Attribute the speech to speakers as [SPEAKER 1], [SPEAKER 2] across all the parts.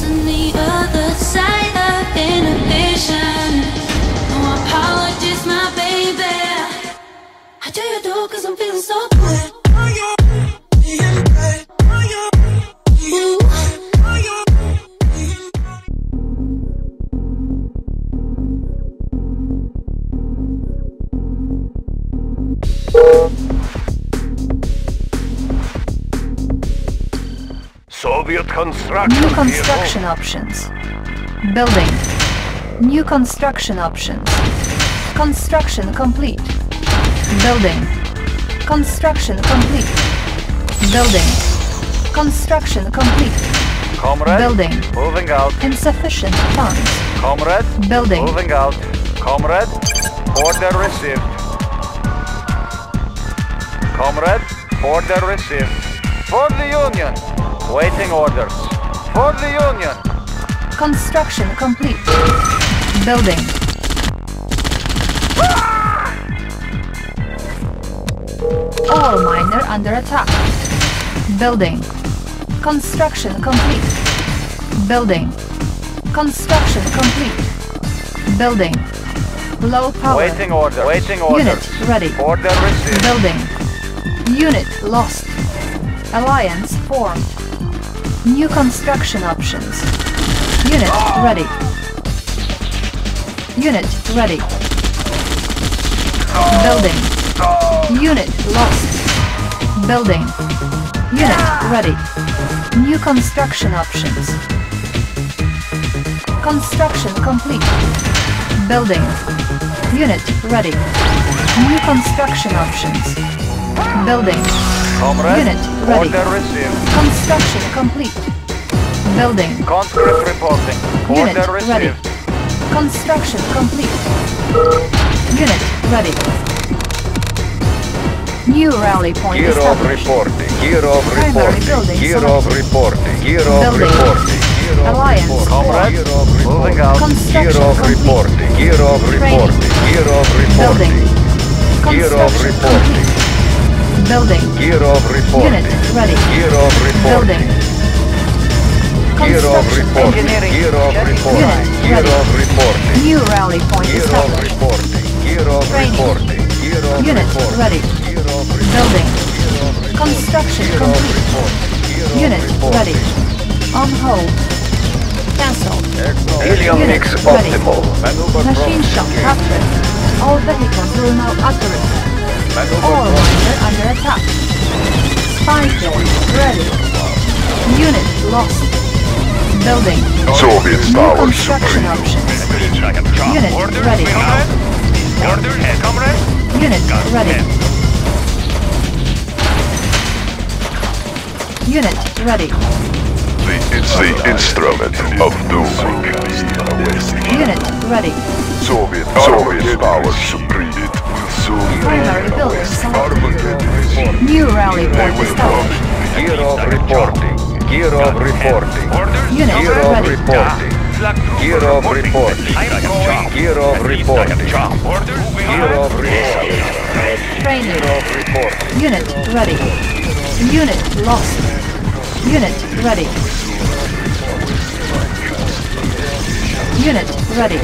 [SPEAKER 1] on the other side of inhibition. No apologies, my baby. How do you do? 'Cause I'm feeling so good. Ooh.
[SPEAKER 2] Soviet construction.
[SPEAKER 3] New construction options. Building. New construction options. Construction complete. Building. Construction complete. Building. Construction complete.
[SPEAKER 2] Comrade,
[SPEAKER 3] Building.
[SPEAKER 2] moving out.
[SPEAKER 3] Insufficient funds.
[SPEAKER 2] Comrade,
[SPEAKER 3] Building.
[SPEAKER 2] moving out. Comrade, order received. Comrade, order received. For the Union, waiting orders. For the Union.
[SPEAKER 3] Construction complete. Building. Ore miner under attack. Building. Construction complete. Building. Construction complete. Building. Low power.
[SPEAKER 2] Waiting order. Waiting orders.
[SPEAKER 3] Unit ready.
[SPEAKER 2] Order received.
[SPEAKER 3] Building. Unit lost. Alliance formed. New construction options. Unit ready. Unit ready. Building. Unit lost. Building. Unit ready. New construction options. Construction complete. Building. Unit ready. New construction options. Building.
[SPEAKER 2] Comrade,
[SPEAKER 3] Unit ready.
[SPEAKER 2] order received.
[SPEAKER 3] Construction complete. Building.
[SPEAKER 2] Conscript reporting.
[SPEAKER 3] Unit
[SPEAKER 2] Order
[SPEAKER 3] ready.
[SPEAKER 2] received.
[SPEAKER 3] Construction complete. Unit ready. New rally point
[SPEAKER 2] Gear of
[SPEAKER 3] established.
[SPEAKER 2] reporting. Gear of
[SPEAKER 3] Primary
[SPEAKER 2] reporting.
[SPEAKER 3] building
[SPEAKER 2] Gear of
[SPEAKER 3] selected.
[SPEAKER 2] reporting. Gear of
[SPEAKER 3] Building.
[SPEAKER 2] reporting. Gear of
[SPEAKER 3] Alliance
[SPEAKER 2] reporting.
[SPEAKER 3] formed.
[SPEAKER 2] Comrade, moving out.
[SPEAKER 3] Construction
[SPEAKER 2] Gear of
[SPEAKER 3] complete.
[SPEAKER 2] reporting. Gear of reporting. Gear of
[SPEAKER 3] Building.
[SPEAKER 2] reporting. Gear of
[SPEAKER 3] Construction
[SPEAKER 2] reporting.
[SPEAKER 3] complete. Building.
[SPEAKER 2] Gear of reporting.
[SPEAKER 3] Unit ready.
[SPEAKER 2] Gear of
[SPEAKER 3] Building.
[SPEAKER 2] reporting. Gear of
[SPEAKER 3] Construction
[SPEAKER 2] reporting.
[SPEAKER 3] complete.
[SPEAKER 2] Gear of reporting.
[SPEAKER 3] Unit
[SPEAKER 2] Gear
[SPEAKER 3] ready.
[SPEAKER 2] of reporting.
[SPEAKER 3] New rally point
[SPEAKER 2] Gear of
[SPEAKER 3] established.
[SPEAKER 2] reporting. Gear of
[SPEAKER 3] Training.
[SPEAKER 2] reporting. Gear of
[SPEAKER 3] Unit
[SPEAKER 2] reporting.
[SPEAKER 3] ready.
[SPEAKER 2] Gear of reporting.
[SPEAKER 3] Building. Construction complete. Unit ready. On hold. Cancel.
[SPEAKER 2] Helium
[SPEAKER 3] Unit
[SPEAKER 2] mix
[SPEAKER 3] ready.
[SPEAKER 2] optimal. Maneuver
[SPEAKER 3] Machine shop captured. All vehicles will now accurate. Ore miner under attack. Spy plane ready. Unit lost. Building.
[SPEAKER 4] Soviet
[SPEAKER 3] New
[SPEAKER 4] Tower
[SPEAKER 3] construction
[SPEAKER 4] Supreme.
[SPEAKER 3] options. Unit ready.
[SPEAKER 2] Order, comrade.
[SPEAKER 3] Unit ready. Unit ready.
[SPEAKER 4] The instrument of doom.
[SPEAKER 3] Unit ready.
[SPEAKER 4] Soviet Tower Supreme.
[SPEAKER 3] Primary building selected. New rally point established.
[SPEAKER 2] Gear of reporting. Gear of reporting.
[SPEAKER 3] Unit
[SPEAKER 2] Gear of
[SPEAKER 3] ready.
[SPEAKER 2] reporting. Gear of reporting. Gear of reporting. Gear of reporting.
[SPEAKER 3] Training.
[SPEAKER 2] Gear of reporting.
[SPEAKER 3] Unit ready. Unit lost. Unit ready. Unit ready.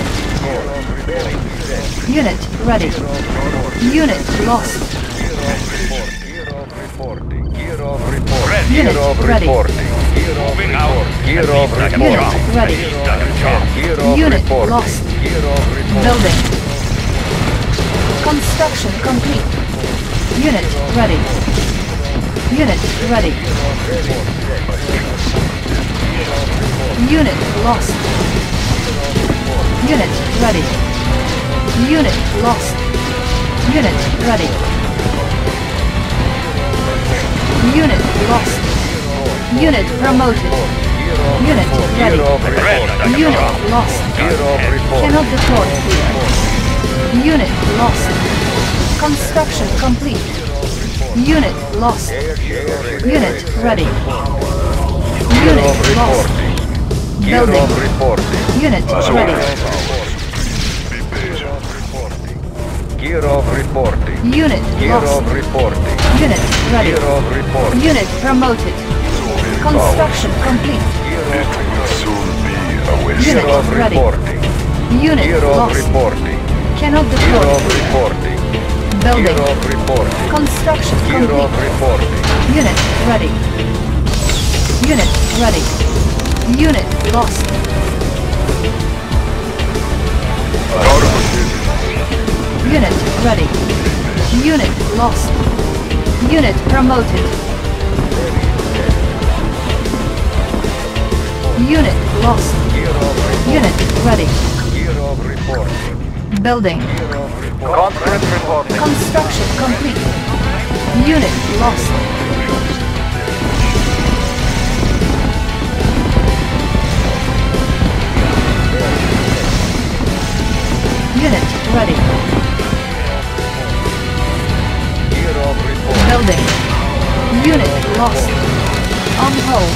[SPEAKER 3] Unit ready. Unit lost.
[SPEAKER 2] Gear of reporting. Gear of reporting.
[SPEAKER 3] Unit
[SPEAKER 2] Gear of
[SPEAKER 3] ready.
[SPEAKER 2] reporting. Gear of reporting. Gear of reporting.
[SPEAKER 3] Unit ready.
[SPEAKER 2] Gear of
[SPEAKER 3] Unit
[SPEAKER 2] reporting.
[SPEAKER 3] lost.
[SPEAKER 2] Gear of reporting.
[SPEAKER 3] Building. Construction complete. Unit ready. Unit ready. Unit lost. Unit ready. Unit lost. Unit ready. Unit lost. Unit promoted. Unit ready. Unit lost.
[SPEAKER 2] Gear of reporting.
[SPEAKER 3] Cannot deploy here. Unit lost. Construction complete. Unit lost. Unit ready. Unit lost.
[SPEAKER 2] Gear
[SPEAKER 3] Building.
[SPEAKER 2] of reporting.
[SPEAKER 3] Unit ready.
[SPEAKER 2] Gear of reporting.
[SPEAKER 3] Unit
[SPEAKER 2] Gear
[SPEAKER 3] lost.
[SPEAKER 2] of reporting.
[SPEAKER 3] Unit ready.
[SPEAKER 2] Gear of reporting.
[SPEAKER 3] Unit promoted. Construction complete.
[SPEAKER 2] Gear of reporting.
[SPEAKER 4] Soon
[SPEAKER 3] Unit
[SPEAKER 2] Gear of
[SPEAKER 3] ready.
[SPEAKER 2] reporting.
[SPEAKER 3] Unit
[SPEAKER 2] Gear of
[SPEAKER 3] lost.
[SPEAKER 2] reporting.
[SPEAKER 3] Cannot
[SPEAKER 2] Gear
[SPEAKER 3] deploy.
[SPEAKER 2] of reporting.
[SPEAKER 3] Building.
[SPEAKER 2] Gear of reporting.
[SPEAKER 3] Construction
[SPEAKER 2] Gear of
[SPEAKER 3] complete.
[SPEAKER 2] reporting.
[SPEAKER 3] Unit ready. Unit ready. Unit lost. Unit ready. Unit lost. Unit promoted. Unit lost.
[SPEAKER 2] Gear of reporting.
[SPEAKER 3] Unit ready.
[SPEAKER 2] Gear of reporting.
[SPEAKER 3] Building.
[SPEAKER 2] Gear of reporting. Conscript reporting.
[SPEAKER 3] Construction complete. Unit lost. Unit ready.
[SPEAKER 2] Gear of reporting.
[SPEAKER 3] Building. Unit lost. On hold.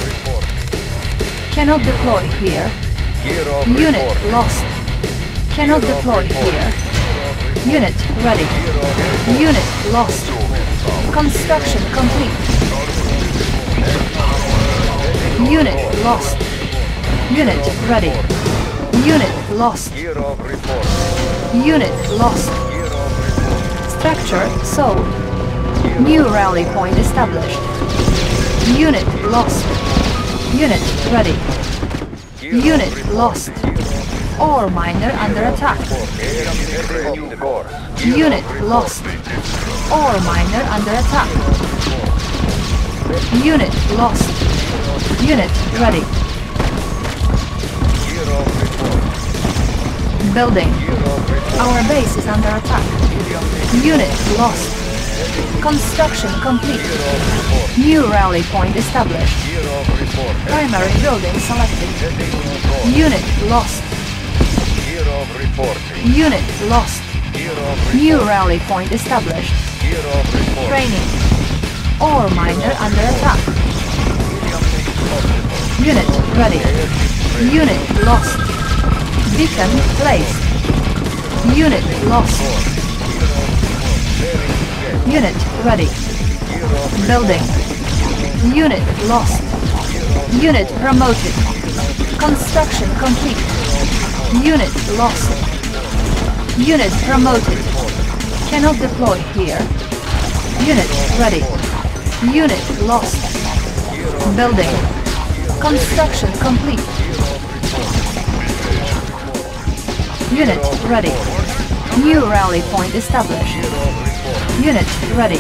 [SPEAKER 3] Cannot deploy here.
[SPEAKER 2] Gear of
[SPEAKER 3] Unit
[SPEAKER 2] reporting.
[SPEAKER 3] lost. Cannot deploy here. Unit ready. Unit lost. Construction complete. Unit lost. Unit ready. Unit lost.
[SPEAKER 2] Gear of reporting.
[SPEAKER 3] Unit lost.
[SPEAKER 2] Gear of reporting.
[SPEAKER 3] Structure sold. New rally point established. Unit lost. Unit ready. Unit lost. Ore miner under attack.
[SPEAKER 2] New course.
[SPEAKER 3] Unit lost. Ore miner under attack. Unit lost. Unit ready.
[SPEAKER 2] Gear of reporting.
[SPEAKER 3] Building.
[SPEAKER 2] Gear of reporting.
[SPEAKER 3] Our base is under attack. Unit lost. Construction complete. New rally point established.
[SPEAKER 2] Gear of reporting.
[SPEAKER 3] Primary building selected. Unit lost.
[SPEAKER 2] Gear of reporting.
[SPEAKER 3] Unit lost.
[SPEAKER 2] Gear of
[SPEAKER 3] New rally point established.
[SPEAKER 2] Gear of reporting.
[SPEAKER 3] Training. Ore miner under attack. Unit ready. Unit lost. Beacon placed. Unit lost. Unit ready. Building. Unit lost. Unit promoted. Construction complete. Unit lost. Unit promoted. Cannot deploy here. Unit ready. Unit lost. Building. Construction complete. Unit ready. New rally point established. Unit ready.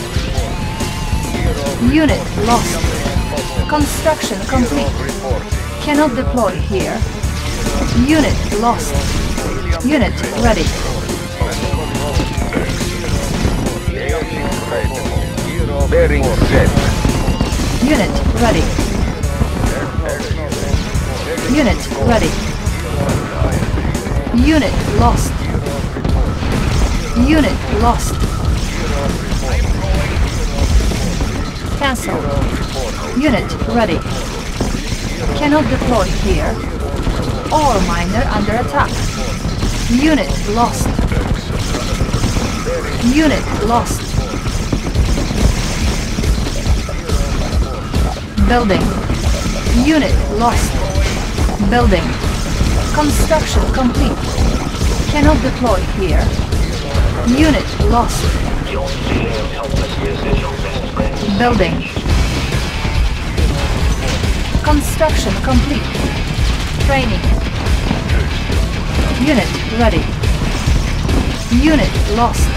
[SPEAKER 3] Unit lost. Construction complete. Cannot deploy here. Unit lost. Unit ready.
[SPEAKER 2] Bearing set.
[SPEAKER 3] Unit ready. Unit ready. Unit lost. Unit lost. Cancel. Unit ready. Cannot deploy here. Ore miner under attack. Unit lost. Unit lost. Building. Unit lost. Building. Construction complete. Cannot deploy here. Unit lost. Building. Construction complete. Training. Unit ready. Unit lost.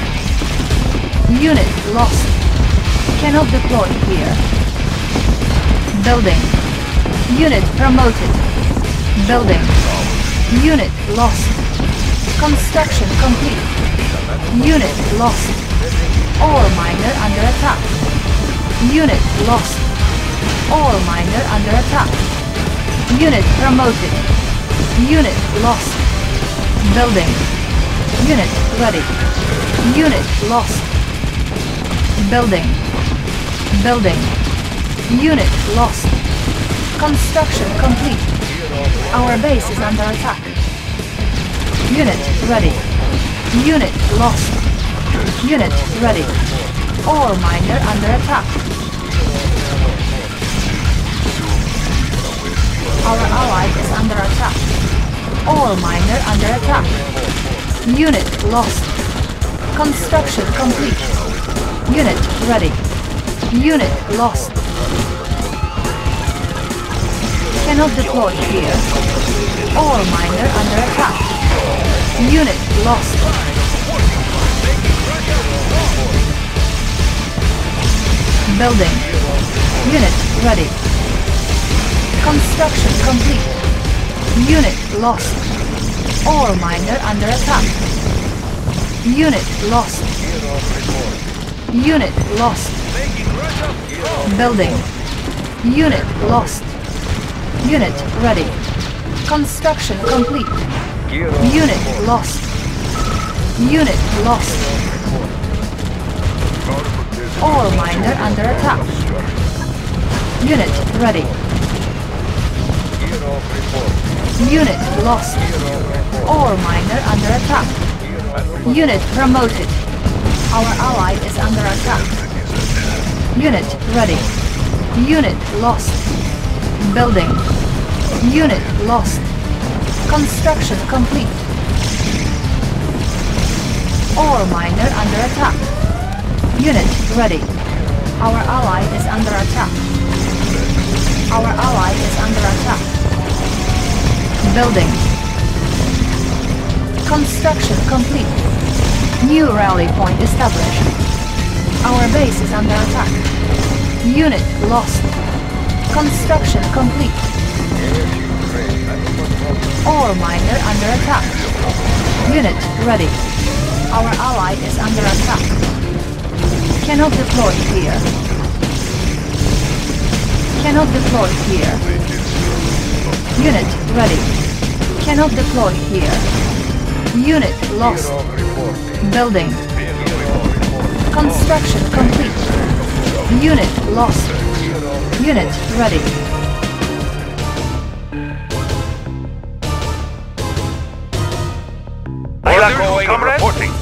[SPEAKER 3] Unit lost. Cannot deploy here. Building. Unit promoted. Building. Unit lost. Construction complete. Unit lost. Ore miner under attack. Unit lost. Ore miner under attack. Unit promoted. Unit lost. Building. Unit ready. Unit lost. Building. Building. Unit lost. Construction complete. Our base is under attack. Unit ready. Unit lost. Unit ready. Ore miner under attack. Our ally is under attack. Ore miner under attack. Unit lost. Construction complete. Unit ready. Unit lost. Cannot deploy here. Ore miner under attack. Unit lost. Building. Unit ready. Construction complete. Unit lost. Ore miner under attack. Unit lost. Unit lost. Building. Unit lost. Unit ready. Construction complete. Unit lost. Unit lost. Ore miner under attack. Unit ready. Unit lost. Ore miner under attack. Unit promoted. Our ally is under attack. Unit ready. Unit lost. Building. Unit lost. Construction complete. Ore miner under attack. Unit ready. Our ally is under attack. Our ally is under attack. Building. Construction complete. New rally point established. Our base is under attack. Unit lost. Construction complete. Ore miner under attack. Unit ready. Our ally is under attack. Cannot deploy here. Cannot deploy here. Unit ready. Cannot deploy here. Unit lost. Building. Construction complete. Unit lost. Unit ready.
[SPEAKER 2] Reporting.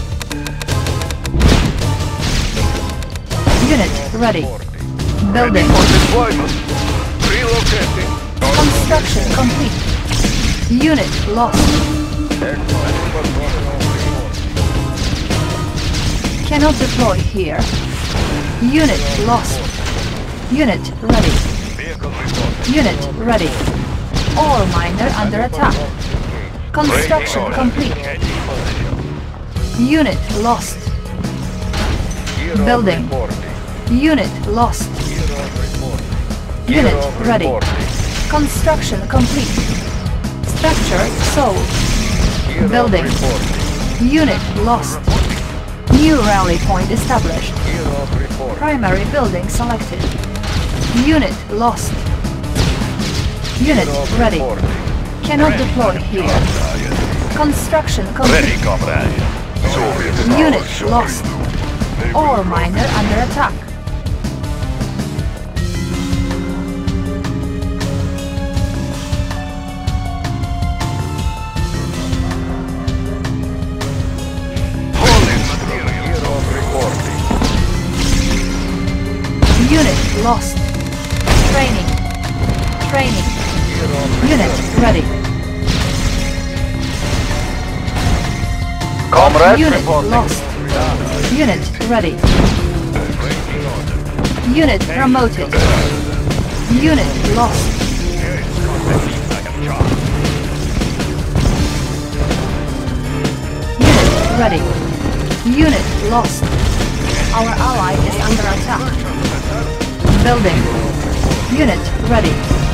[SPEAKER 3] Unit ready. Building.
[SPEAKER 2] Relocating.
[SPEAKER 3] Construction complete. Unit lost. Cannot deploy here. Unit lost. Unit ready. Unit ready. Ore miner under attack. Construction complete. Unit lost. Building. Unit lost. Unit ready. Construction complete. Structure sold. Building. Unit lost. New rally point established. Primary building selected. Unit lost. Unit ready. Cannot deploy here. Construction complete. Unit lost. Ore miner under attack. Unit lost. Training. Training. Unit ready.
[SPEAKER 2] Comrade
[SPEAKER 3] Unit
[SPEAKER 2] reporting.
[SPEAKER 3] lost. Unit ready. Unit promoted. Unit lost. Unit ready. Unit lost. Our ally is under attack. Building. Unit ready.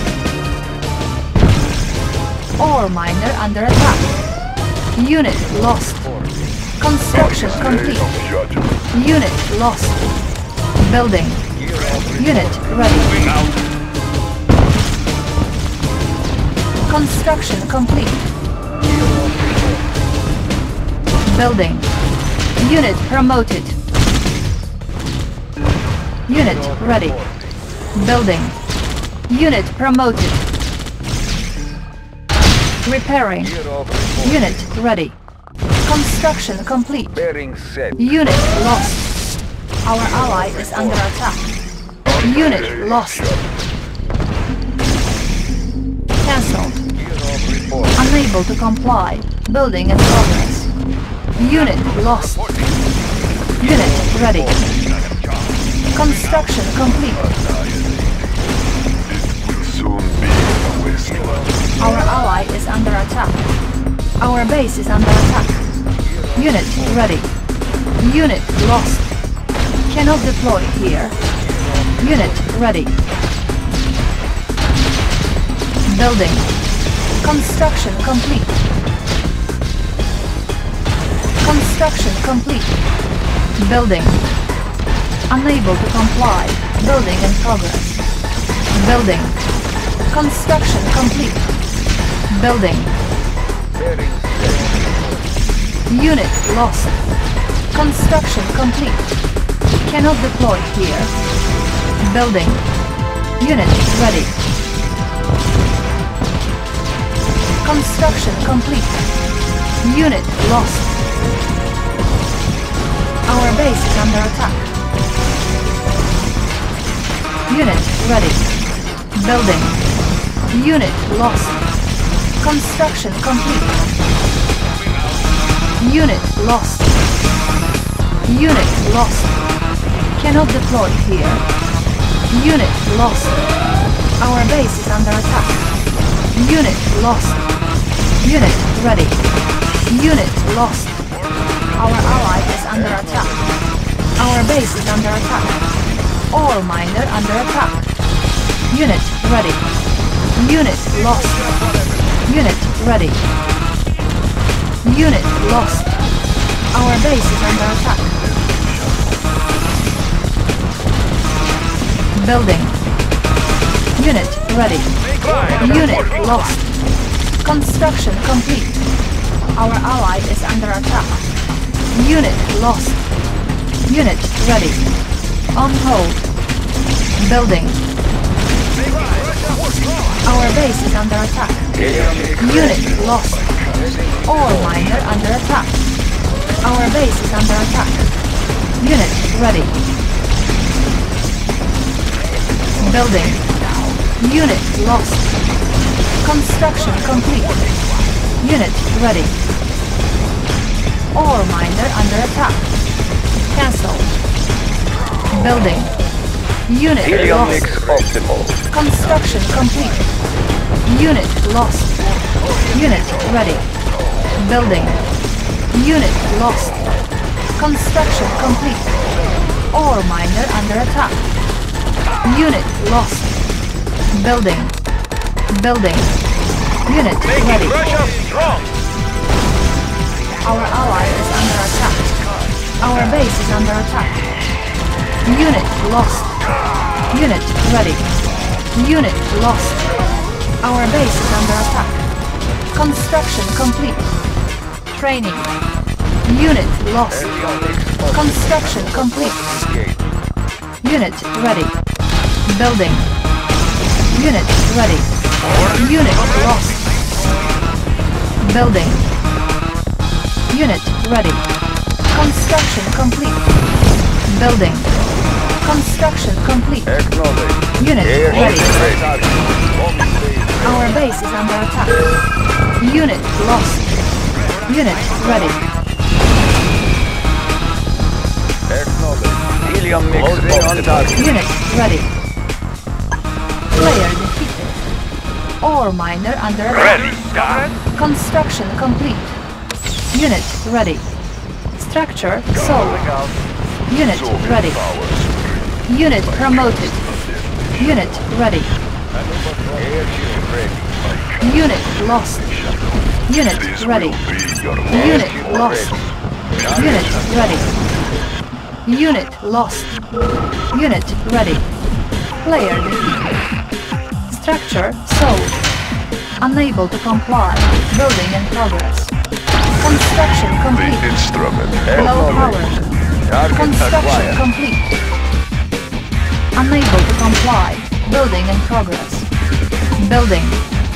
[SPEAKER 3] Ore miner under attack. Unit lost. Construction complete. Unit lost. Building. Unit ready. Construction complete. Building. Unit promoted. Unit ready. Building. Unit promoted. Repairing. Unit ready. Construction complete.
[SPEAKER 2] Bearing set.
[SPEAKER 3] Unit lost. Our ally is under attack. Unit lost. Cancelled. Unable Unable to comply. Building in progress. Unit lost. Unit ready. Construction complete.
[SPEAKER 4] Soon be a wasteland.
[SPEAKER 3] Our ally is under attack. Our base is under attack. Unit ready. Unit lost. Cannot deploy here. Unit ready. Building. Construction complete. Construction complete. Building. Unable to comply. Building in progress. Building. Construction complete. Building. Unit lost. Construction complete. Cannot deploy here. Building. Unit ready. Construction complete. Unit lost. Our base is under attack. Unit ready. Building. Unit lost. Construction complete. Unit lost. Unit lost. Cannot deploy here. Unit lost. Our base is under attack. Unit lost. Unit ready. Unit lost. Our ally is under attack. Our base is under attack. All miner under attack. Unit ready. Unit lost. Unit ready. Unit lost. Our base is under attack. Building. Unit ready. Unit lost. Construction complete. Our ally is under attack. Unit lost. Unit ready. On hold. Building. Our base is under attack. Unit lost. All miner under attack. Our base is under attack. Unit ready. Building. Unit lost. Construction complete. Unit ready. All miner under attack. Cancel. Building. Unit
[SPEAKER 2] Helium
[SPEAKER 3] lost.
[SPEAKER 2] mix optimal.
[SPEAKER 3] Construction complete. Unit lost. Unit ready. Building. Unit lost. Construction complete. All miner under attack. Unit lost. Building. Building. Unit ready.
[SPEAKER 2] Russia strong.
[SPEAKER 3] Our ally is under attack. Our base is under attack. Unit lost. Unit ready. Unit lost. Our base is under attack. Construction complete. Training. Unit lost. Construction complete. Unit ready. Building. Unit ready. Unit lost. Building. Unit ready. Construction complete. Building. Construction complete.
[SPEAKER 2] Acknowledge.
[SPEAKER 3] Unit
[SPEAKER 2] Air
[SPEAKER 3] ready.
[SPEAKER 2] ready.
[SPEAKER 3] Our base is under attack. Unit lost. Unit ready.
[SPEAKER 2] Acknowledge. Helium mix optimal.
[SPEAKER 3] Unit ready. Player defeated. All miner under attack.
[SPEAKER 2] Ready, Dad.
[SPEAKER 3] Construction complete. Unit ready. Structure sold. Unit ready. Unit promoted. Unit ready.
[SPEAKER 2] Airship ready.
[SPEAKER 3] Unit lost. Unit
[SPEAKER 4] This
[SPEAKER 3] ready.
[SPEAKER 4] will be your
[SPEAKER 3] Unit lost. Unit ready. Unit lost. Unit ready. Player defeated. Structure sold. Unable to comply. Building in progress. Construction
[SPEAKER 4] the
[SPEAKER 3] complete.
[SPEAKER 4] instrument
[SPEAKER 3] Low power.
[SPEAKER 2] Target
[SPEAKER 3] Construction
[SPEAKER 2] acquired.
[SPEAKER 3] complete. Unable to comply. Building in progress. Building.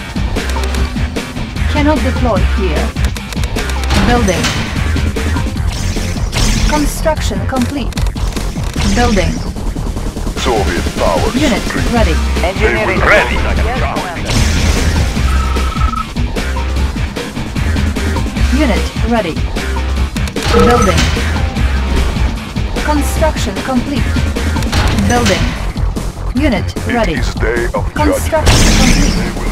[SPEAKER 3] Cannot deploy here. Building. Construction complete. Building.
[SPEAKER 4] Soviet power
[SPEAKER 3] Unit
[SPEAKER 4] supreme.
[SPEAKER 3] ready.
[SPEAKER 2] Engineering
[SPEAKER 4] Ready.
[SPEAKER 3] Unit ready. Building. Construction complete. Building. Unit ready.
[SPEAKER 4] It is day of
[SPEAKER 3] Construction
[SPEAKER 4] judgment.
[SPEAKER 3] complete.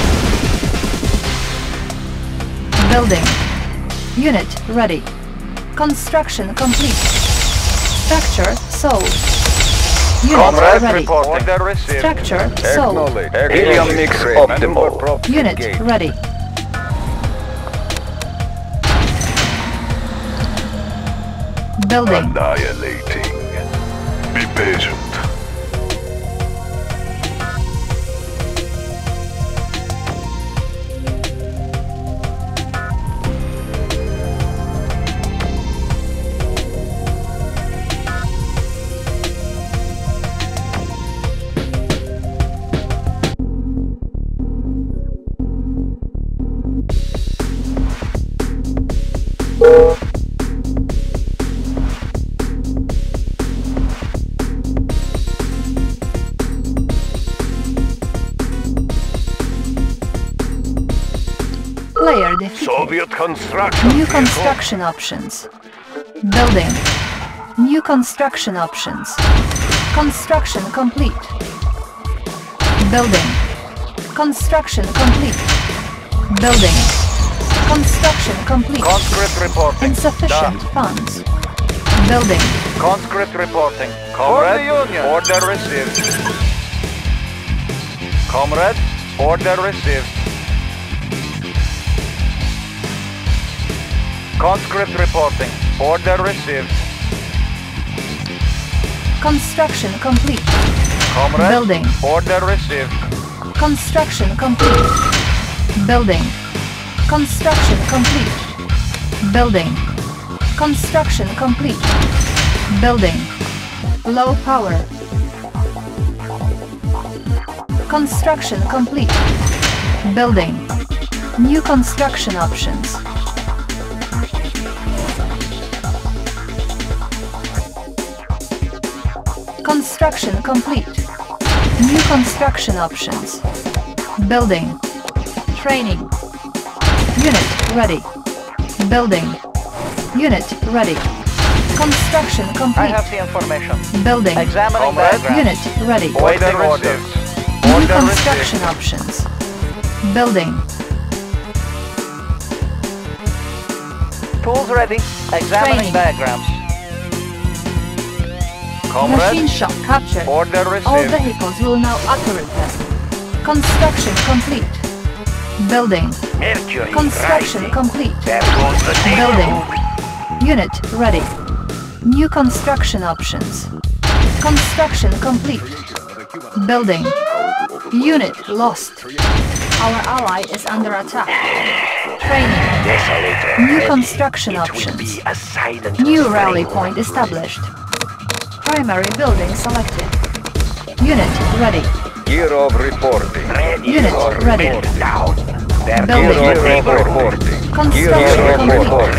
[SPEAKER 3] Building. Unit ready. Construction complete. Structure sold. Unit
[SPEAKER 2] Comrade
[SPEAKER 3] ready.
[SPEAKER 2] report. Order received.
[SPEAKER 3] Structure sold.
[SPEAKER 2] Helium mix optimal.
[SPEAKER 3] Unit ready. Building.
[SPEAKER 4] Annihilating. Be patient.
[SPEAKER 3] Player defeated.
[SPEAKER 4] Soviet construction.
[SPEAKER 3] New
[SPEAKER 4] vehicle.
[SPEAKER 3] construction options. Building. New construction options. Construction complete. Building. Construction complete. Building. Construction complete.
[SPEAKER 2] Conscript reporting.
[SPEAKER 3] Insufficient funds. Building.
[SPEAKER 2] Conscript reporting. Comrade, order received. Comrade, order received. Conscript reporting. Order received.
[SPEAKER 3] Construction complete.
[SPEAKER 2] Comrade,
[SPEAKER 3] Building.
[SPEAKER 2] order received.
[SPEAKER 3] Construction complete. Building. Construction complete. Building. Construction complete. Building. Low power. Construction complete. Building. New construction options. Construction complete. New construction options. Building. Training. Unit ready. Building. Unit ready. Construction complete.
[SPEAKER 2] the information.
[SPEAKER 3] Building.
[SPEAKER 2] Examining diagrams.
[SPEAKER 3] Unit ready.
[SPEAKER 2] Waiting orders.
[SPEAKER 3] New
[SPEAKER 2] Order
[SPEAKER 3] construction
[SPEAKER 2] received.
[SPEAKER 3] options. Building.
[SPEAKER 2] Tools ready.
[SPEAKER 3] Training.
[SPEAKER 2] diagrams.
[SPEAKER 3] Machine
[SPEAKER 2] Comrade,
[SPEAKER 3] shop captured.
[SPEAKER 2] order
[SPEAKER 3] All
[SPEAKER 2] received.
[SPEAKER 3] vehicles will now auto repair. Construction complete. Building.
[SPEAKER 2] Mercury
[SPEAKER 3] Construction complete.
[SPEAKER 2] There goes the
[SPEAKER 3] Building. Unit ready. New construction options. Construction complete. Building. Unit lost. Our ally is under attack. Training. New construction options. New rally point established. Primary building selected. Unit ready.
[SPEAKER 2] Year of reporting.
[SPEAKER 3] Unit ready.
[SPEAKER 2] Year
[SPEAKER 3] Building.
[SPEAKER 2] of reporting.
[SPEAKER 3] Construction complete.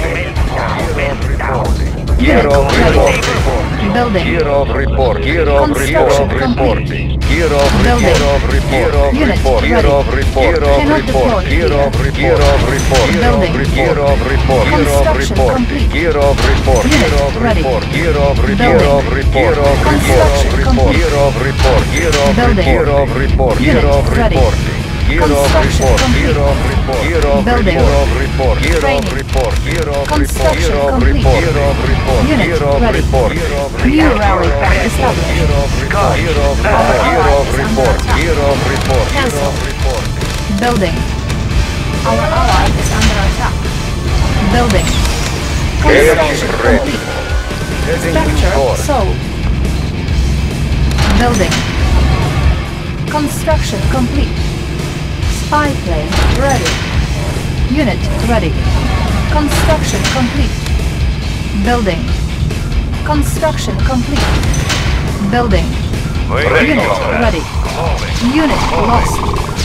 [SPEAKER 2] Year
[SPEAKER 3] Unit
[SPEAKER 2] of
[SPEAKER 3] ready.
[SPEAKER 2] reporting.
[SPEAKER 3] Building.
[SPEAKER 2] Year of report. Year of
[SPEAKER 3] Construction
[SPEAKER 2] reporting. Year of
[SPEAKER 3] Building.
[SPEAKER 2] report. Year of
[SPEAKER 3] Unit
[SPEAKER 2] report. Year
[SPEAKER 3] ready.
[SPEAKER 2] of report. Year of
[SPEAKER 3] Cannot
[SPEAKER 2] report.
[SPEAKER 3] deploy
[SPEAKER 2] Year
[SPEAKER 3] here.
[SPEAKER 2] of report. Year of report.
[SPEAKER 3] Building.
[SPEAKER 2] Year of report. Year of
[SPEAKER 3] Construction
[SPEAKER 2] report.
[SPEAKER 3] complete.
[SPEAKER 2] Year of report.
[SPEAKER 3] Unit
[SPEAKER 2] Year of
[SPEAKER 3] ready.
[SPEAKER 2] report. Year of report.
[SPEAKER 3] Building.
[SPEAKER 2] Year of report. Year of
[SPEAKER 3] Construction
[SPEAKER 2] report.
[SPEAKER 3] complete.
[SPEAKER 2] Year of report. Year of
[SPEAKER 3] Building.
[SPEAKER 2] Year of report. Year
[SPEAKER 3] Unit
[SPEAKER 2] of
[SPEAKER 3] ready.
[SPEAKER 2] reporting. Year of
[SPEAKER 3] Construction
[SPEAKER 2] report.
[SPEAKER 3] complete.
[SPEAKER 2] Year of report. Year of
[SPEAKER 3] Building.
[SPEAKER 2] report. Year of
[SPEAKER 3] Training.
[SPEAKER 2] report. Year of report.
[SPEAKER 3] Construction
[SPEAKER 2] Year of
[SPEAKER 3] complete.
[SPEAKER 2] report. Year of report.
[SPEAKER 3] Unit
[SPEAKER 2] Year of
[SPEAKER 3] ready.
[SPEAKER 2] report. Year of
[SPEAKER 3] New
[SPEAKER 2] report.
[SPEAKER 3] rally point established.
[SPEAKER 2] Year of report. Year of
[SPEAKER 3] Our
[SPEAKER 2] report. Year
[SPEAKER 3] ally
[SPEAKER 2] of
[SPEAKER 3] is under
[SPEAKER 2] report.
[SPEAKER 3] attack.
[SPEAKER 2] Year of report. Year
[SPEAKER 3] Cancel.
[SPEAKER 2] of report.
[SPEAKER 3] Building. Our ally is under attack. Building. Construction
[SPEAKER 2] ready.
[SPEAKER 3] complete.
[SPEAKER 2] Heading
[SPEAKER 3] Structure
[SPEAKER 2] north.
[SPEAKER 3] sold. Building. Construction complete. Spy plane ready. Unit ready. Construction complete. Building. Construction complete. Building. Unit ready. Unit lost.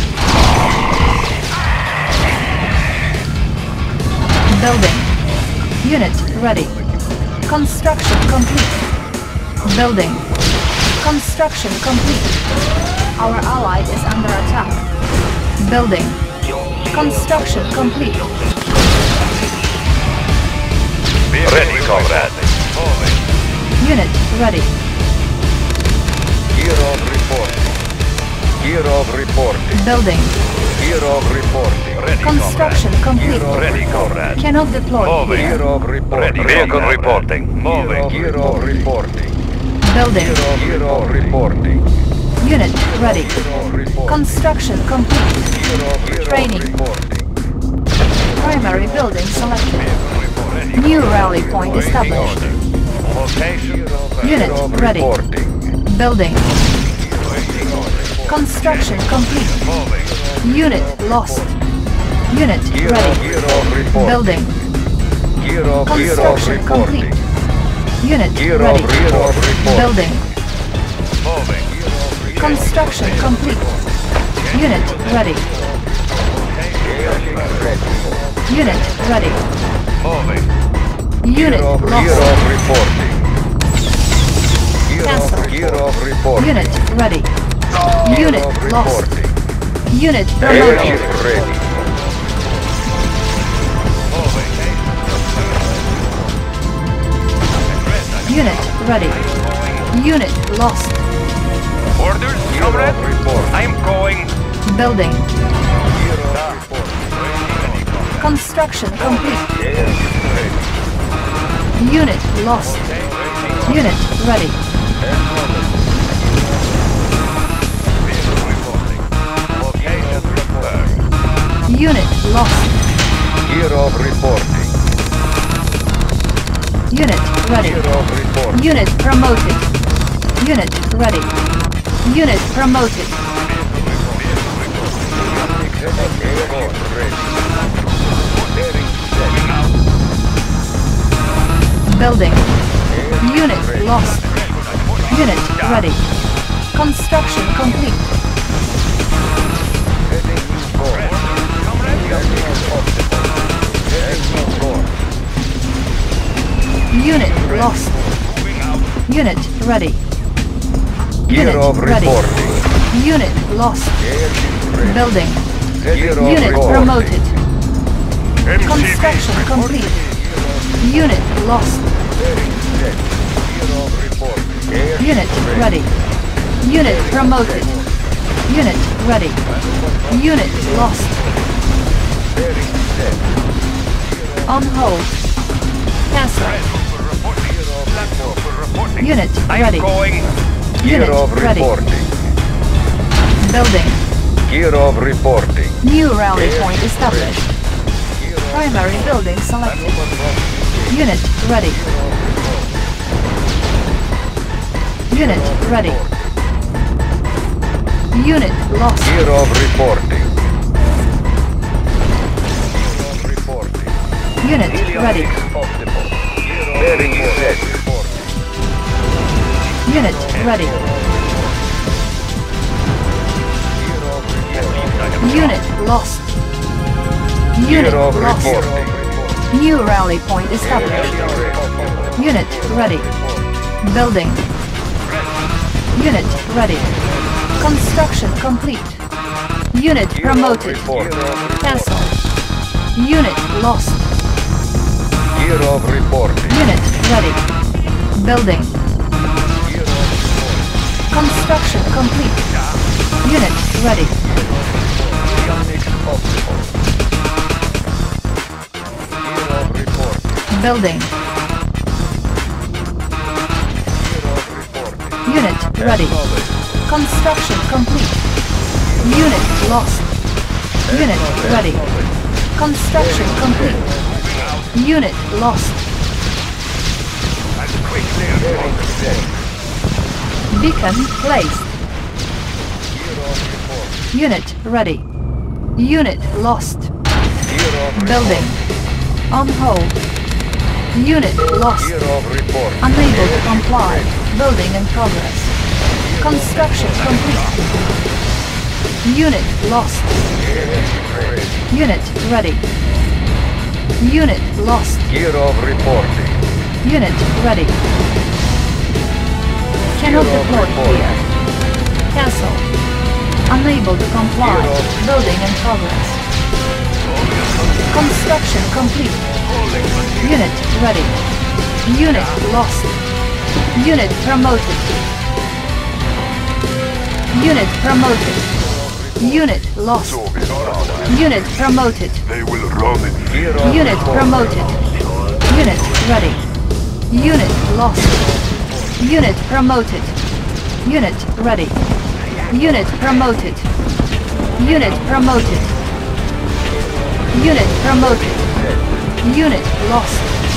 [SPEAKER 3] Building. Unit ready. Construction complete. Building. Construction complete. Our ally is under attack. Building. Construction complete.
[SPEAKER 4] Ready, comrade.
[SPEAKER 3] Unit ready.
[SPEAKER 2] Gear of reporting. Gear of reporting.
[SPEAKER 3] Building.
[SPEAKER 2] Gear of reporting.
[SPEAKER 4] Ready,
[SPEAKER 3] Construction complete.
[SPEAKER 4] Ready, comrade.
[SPEAKER 3] Cannot deploy
[SPEAKER 4] Moving.
[SPEAKER 3] here.
[SPEAKER 2] Gear of reporting.
[SPEAKER 4] Ready, vehicle reporting. Moving.
[SPEAKER 2] Gear of reporting.
[SPEAKER 3] Building.
[SPEAKER 2] Gear of reporting.
[SPEAKER 3] Unit ready.
[SPEAKER 2] Gear of reporting.
[SPEAKER 3] Construction complete.
[SPEAKER 2] Gear of
[SPEAKER 3] Training.
[SPEAKER 2] reporting.
[SPEAKER 3] Primary building selected. New rally point established.
[SPEAKER 4] Location.
[SPEAKER 3] Unit
[SPEAKER 2] Gear of
[SPEAKER 3] ready.
[SPEAKER 2] reporting.
[SPEAKER 3] Building. Construction complete.
[SPEAKER 4] Moving.
[SPEAKER 3] Unit lost. Unit
[SPEAKER 2] Gear
[SPEAKER 3] ready.
[SPEAKER 2] of reporting.
[SPEAKER 3] Building.
[SPEAKER 2] Gear of
[SPEAKER 3] Construction
[SPEAKER 2] reporting.
[SPEAKER 3] complete. Unit
[SPEAKER 2] Gear
[SPEAKER 3] ready.
[SPEAKER 2] of reporting.
[SPEAKER 3] Building.
[SPEAKER 4] Moving.
[SPEAKER 3] Construction complete. Unit ready. Unit ready.
[SPEAKER 4] Moving.
[SPEAKER 3] Unit
[SPEAKER 2] Gear
[SPEAKER 3] lost.
[SPEAKER 2] of reporting.
[SPEAKER 3] Cancel.
[SPEAKER 2] Gear of reporting.
[SPEAKER 3] Unit ready.
[SPEAKER 2] Gear
[SPEAKER 3] Unit
[SPEAKER 2] of
[SPEAKER 3] lost.
[SPEAKER 2] reporting.
[SPEAKER 3] Unit
[SPEAKER 2] Airship
[SPEAKER 3] promoted.
[SPEAKER 2] ready.
[SPEAKER 3] Unit ready. Unit lost.
[SPEAKER 4] Orders,
[SPEAKER 2] Gear
[SPEAKER 4] comrade?
[SPEAKER 2] of reporting.
[SPEAKER 4] I'm going.
[SPEAKER 3] Building.
[SPEAKER 2] Gear of reporting.
[SPEAKER 3] Construction complete.
[SPEAKER 2] Airship ready.
[SPEAKER 3] Unit lost. Unit ready.
[SPEAKER 4] Location confirmed.
[SPEAKER 3] Unit lost.
[SPEAKER 2] Gear of reporting.
[SPEAKER 3] Unit ready.
[SPEAKER 2] Gear of reporting.
[SPEAKER 3] Unit promoted. Unit ready. Unit promoted.
[SPEAKER 2] Airship ready. Bearing set.
[SPEAKER 3] Building. Unit lost. Unit ready. Construction complete.
[SPEAKER 2] Heading north. Heading north.
[SPEAKER 3] Unit lost. Unit ready.
[SPEAKER 2] Gear
[SPEAKER 3] Unit
[SPEAKER 2] of
[SPEAKER 3] ready.
[SPEAKER 2] reporting.
[SPEAKER 3] Unit lost.
[SPEAKER 2] Airship ready.
[SPEAKER 3] Building.
[SPEAKER 2] Gear of
[SPEAKER 3] Unit
[SPEAKER 2] reporting.
[SPEAKER 3] promoted. Construction complete. Unit lost.
[SPEAKER 2] Bearing set. Gear of reporting. Airship
[SPEAKER 3] Unit ready. Unit promoted. Unit ready. Unit lost.
[SPEAKER 2] Bearing set.
[SPEAKER 3] On hold. Cancel. Unit
[SPEAKER 4] I'm
[SPEAKER 3] ready.
[SPEAKER 4] going.
[SPEAKER 2] Gear
[SPEAKER 3] Unit
[SPEAKER 2] of
[SPEAKER 3] ready.
[SPEAKER 2] reporting.
[SPEAKER 3] Building.
[SPEAKER 2] Gear of reporting.
[SPEAKER 3] New rally point established. Primary building selected. Unit ready. Unit ready. Unit lost.
[SPEAKER 2] Gear of reporting. Gear of reporting.
[SPEAKER 3] Unit ready.
[SPEAKER 2] Optimal. Bearing set.
[SPEAKER 3] Unit ready.
[SPEAKER 2] Gear of reporting.
[SPEAKER 3] Unit lost.
[SPEAKER 2] Gear
[SPEAKER 3] Unit
[SPEAKER 2] of
[SPEAKER 3] lost.
[SPEAKER 2] reporting.
[SPEAKER 3] New rally point established. Unit ready. Building. Unit ready. Construction complete. Unit promoted. Cancel. Unit lost.
[SPEAKER 2] Gear of reporting.
[SPEAKER 3] Unit ready. Building. Construction complete. Unit ready.
[SPEAKER 2] Gear of reporting.
[SPEAKER 3] Building.
[SPEAKER 2] Gear of reporting.
[SPEAKER 3] Unit ready. Construction complete. Unit lost. Unit ready. Construction complete. Unit lost.
[SPEAKER 2] Bearing set.
[SPEAKER 3] Beacon placed.
[SPEAKER 2] Gear of reporting.
[SPEAKER 3] Unit ready. Unit lost.
[SPEAKER 2] Gear of
[SPEAKER 3] Building. On hold. Unit lost.
[SPEAKER 2] Gear of reporting.
[SPEAKER 3] Unable to comply. Building in progress. Construction complete. Unit lost. Unit ready. Unit lost.
[SPEAKER 2] Gear of reporting.
[SPEAKER 3] Unit ready. Cannot deploy here. Cancel. Unable to comply. Building in progress. Construction complete. Unit ready. Unit lost. Unit promoted. Unit promoted. Unit lost. Unit promoted.
[SPEAKER 4] They will run it.
[SPEAKER 3] Unit promoted. Unit ready. Unit lost. Unit promoted. Unit ready. Unit promoted. Unit promoted. Unit promoted. Unit lost.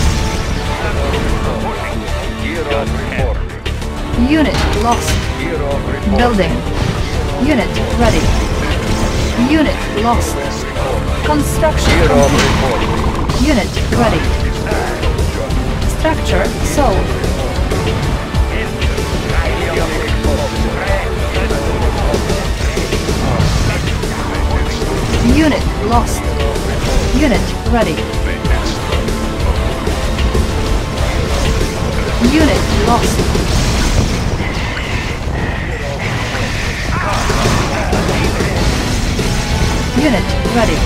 [SPEAKER 3] Unit lost. Building. Unit ready. Unit lost. Construction complete. Unit ready. Structure sold. Unit lost. Unit ready. Unit lost. Unit ready.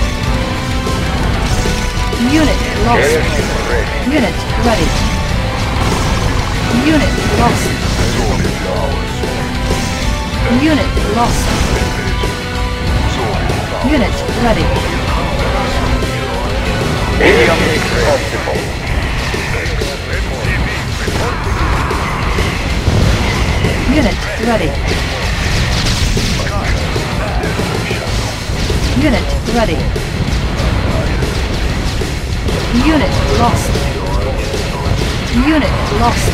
[SPEAKER 3] Unit lost. Unit ready. Unit lost. Unit lost. Unit ready. Unit ready. Unit ready. Unit lost. Unit lost.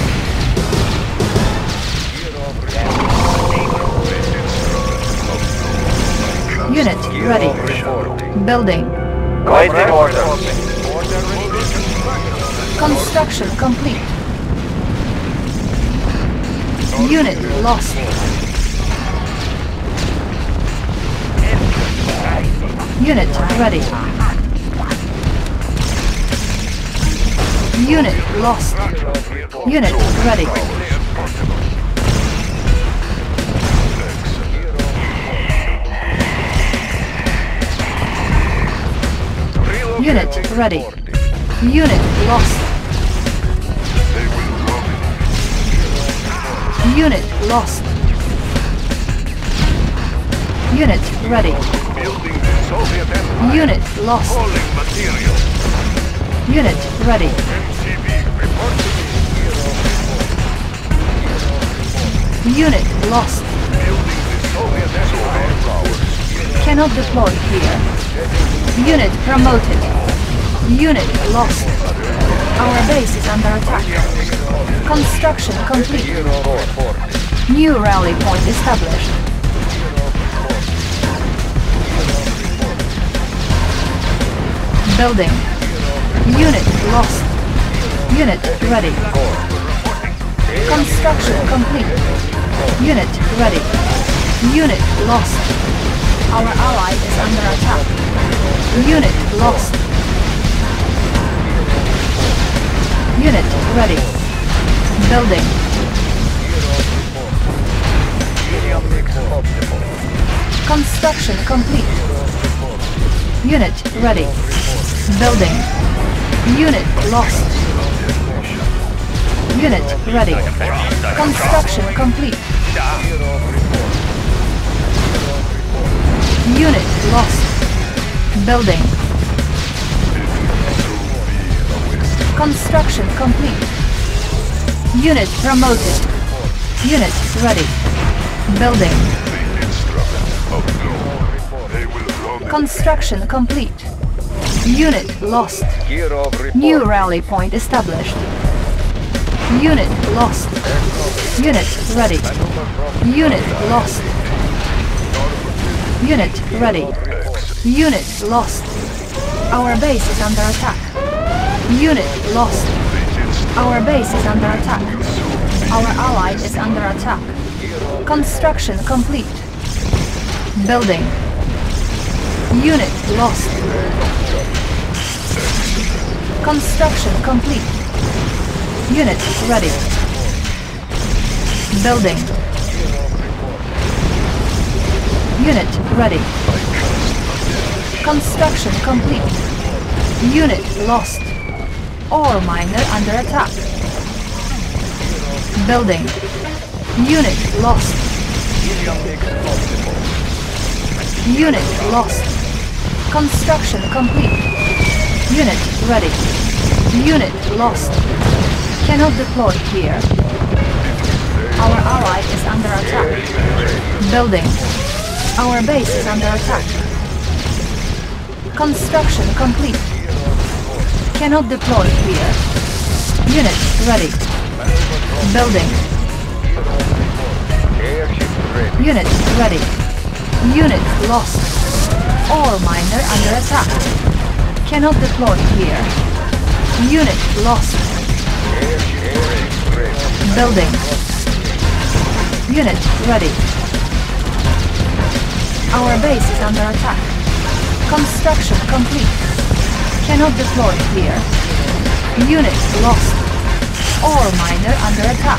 [SPEAKER 3] Unit ready. Building.
[SPEAKER 2] Waiting orders.
[SPEAKER 3] Construction complete. Unit lost. Unit ready. Unit lost. Unit ready. Unit ready. Unit lost. Unit lost. Unit ready.
[SPEAKER 4] Building the Soviet Empire.
[SPEAKER 3] Unit lost.
[SPEAKER 4] Hauling material.
[SPEAKER 3] Unit ready.
[SPEAKER 4] MCV, report to me.
[SPEAKER 3] Unit lost.
[SPEAKER 4] Building the Soviet Empire.
[SPEAKER 3] Cannot deploy here. Unit promoted. Unit lost. Our base is under attack. Construction complete. New rally point established. Building. Unit lost. Unit ready. Construction complete. Unit ready. Unit lost. Our ally is under attack. Unit lost. Unit ready. Building. Construction complete. Unit ready. Building. Unit lost. Unit ready. Construction complete. Unit lost. Building. Construction complete. Unit promoted. Unit ready. Building. Construction complete. Unit lost. New rally point established. Unit lost. Unit ready. Unit lost. Unit ready. Unit lost. Our base is under attack. Unit lost. Our base is under attack. Our ally is under attack. Construction complete. Building. Unit lost. Construction complete. Unit ready. Building. Unit ready. Construction complete. Unit lost. Ore miner under attack. Building. Unit lost. Unit lost. Construction complete. Unit ready. Unit lost. Cannot deploy here. Our ally is under attack. Building. Our base is under attack. Construction complete. Cannot deploy here. Unit ready. Building. Unit ready. Unit lost. Ore miner under attack. Cannot deploy here. Unit lost. Building. Unit ready. Our base is under attack. Construction complete. Cannot deploy here. Unit lost. Ore miner under attack.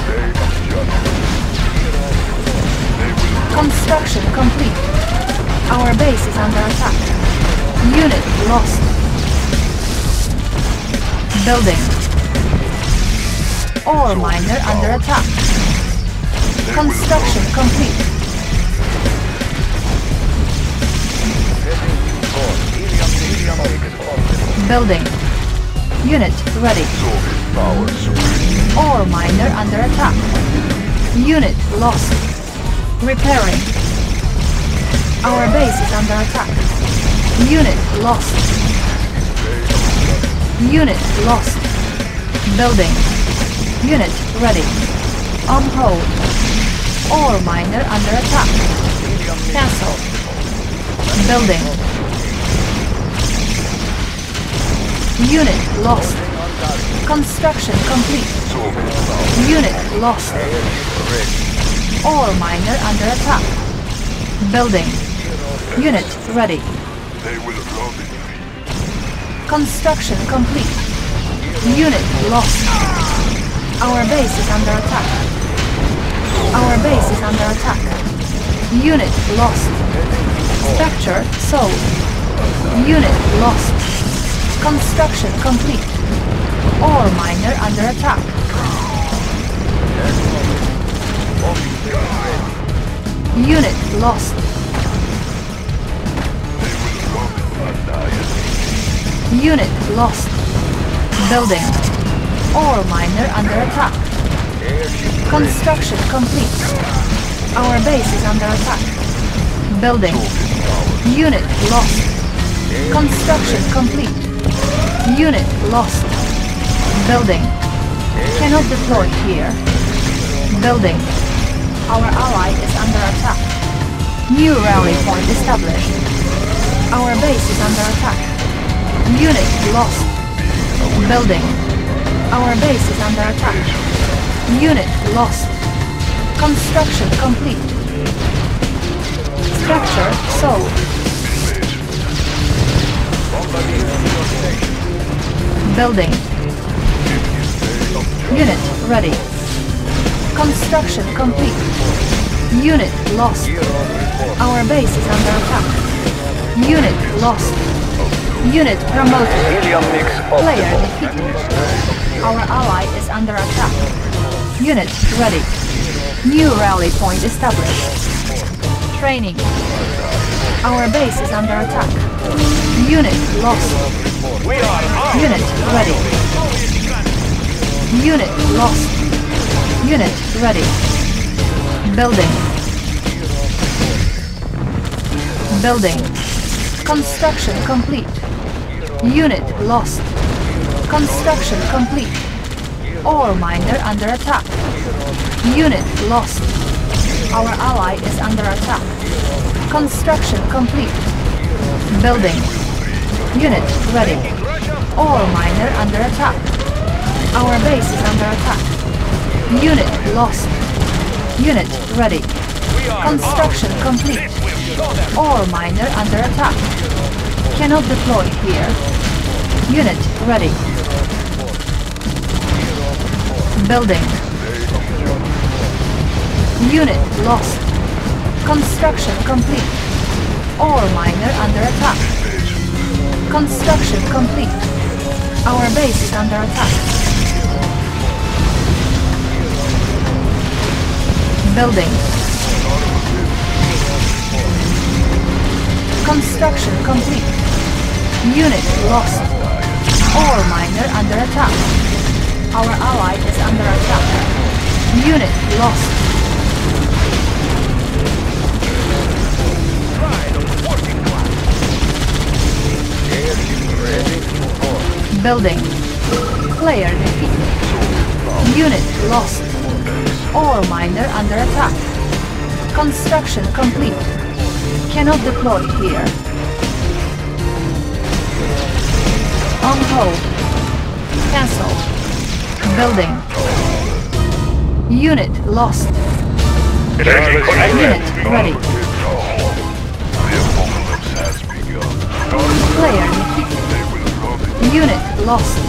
[SPEAKER 3] Construction complete. Our base is under attack. Unit lost. Building. Ore miner under attack. Construction complete. Building. Unit ready. Ore miner under attack. Unit lost. Repairing. Our base is under attack. Unit lost. Unit lost. Building. Unit ready. On hold. Ore miner under attack. Cancel. Building. Unit lost. Construction complete. Unit lost. Ore miner under attack. Building. Unit ready. Construction complete. Unit lost. Our base is under attack. Our base is under attack. Unit lost. Structure sold. Unit lost. Construction complete. Ore miner under attack. Unit lost. Unit lost. Building. Ore miner under attack. Construction complete. Our base is under attack. Building. Unit lost. Construction complete. Unit lost. Building. Cannot deploy here. Building. Our ally is under attack. New rally point established. Our base is under attack. Unit lost. Building. Our base is under attack. Unit lost. Construction complete. Structure sold. Building. Unit ready. Construction complete. Unit lost. Our base is under attack. Unit lost. Unit promoted. Player defeated. Our ally is under attack. Unit ready. New rally point established. Training. Our base is under attack. Unit lost. Unit ready. Unit lost. Unit ready. Building. Building. Construction complete. Unit lost. Construction complete. Ore miner under attack. Unit lost. Our ally is under attack. Construction complete. Building. Unit ready. Ore miner under attack. Our base is under attack. Unit lost. Unit ready. Construction complete. Ore miner under attack. Cannot deploy here. Unit ready. Building. Unit lost. Construction complete. Ore miner under attack. Construction complete. Our base is under attack. Building. Construction complete. Unit lost. Ore miner under attack. Our ally is under attack. Unit lost. Building. Player defeated. Unit lost. Ore miner under attack. Construction complete. Cannot deploy here. On hold. Cancel. Building. Unit lost. Unit ready.
[SPEAKER 4] The apocalypse has begun.
[SPEAKER 3] Player defeated. Unit lost.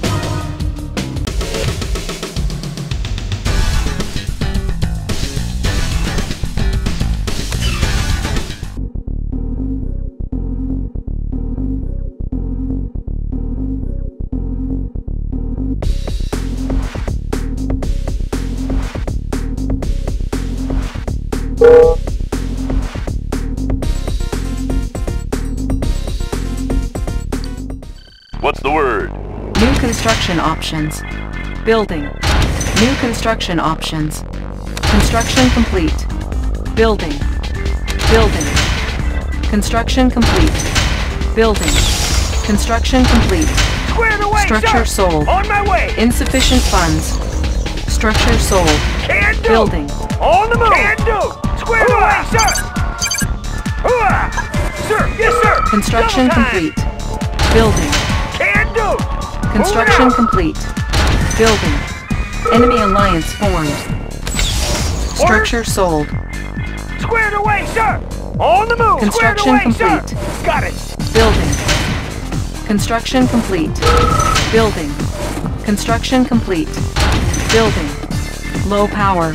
[SPEAKER 4] What's the word?
[SPEAKER 5] New construction options. Building. New construction options. Construction complete. Building. Building. Construction complete. Building. Construction complete.
[SPEAKER 6] Squared away,
[SPEAKER 5] Structure
[SPEAKER 6] sir!
[SPEAKER 5] sold.
[SPEAKER 6] On my way!
[SPEAKER 5] Insufficient funds. Structure sold.
[SPEAKER 6] Can do!
[SPEAKER 5] Building.
[SPEAKER 6] On the move! Can do! Squared away, sir! Hooah! Sir, yes, sir!
[SPEAKER 5] Construction
[SPEAKER 6] Double time.
[SPEAKER 5] complete. Building.
[SPEAKER 6] Can do!
[SPEAKER 5] Construction
[SPEAKER 6] Moving out.
[SPEAKER 5] complete. Building. Enemy alliance formed. Structure sold.
[SPEAKER 6] Squared away, sir! On the move!
[SPEAKER 5] Construction
[SPEAKER 6] Squared away,
[SPEAKER 5] complete.
[SPEAKER 6] sir! Got it!
[SPEAKER 5] Building. Construction complete. Building. Construction complete. Building. Low power.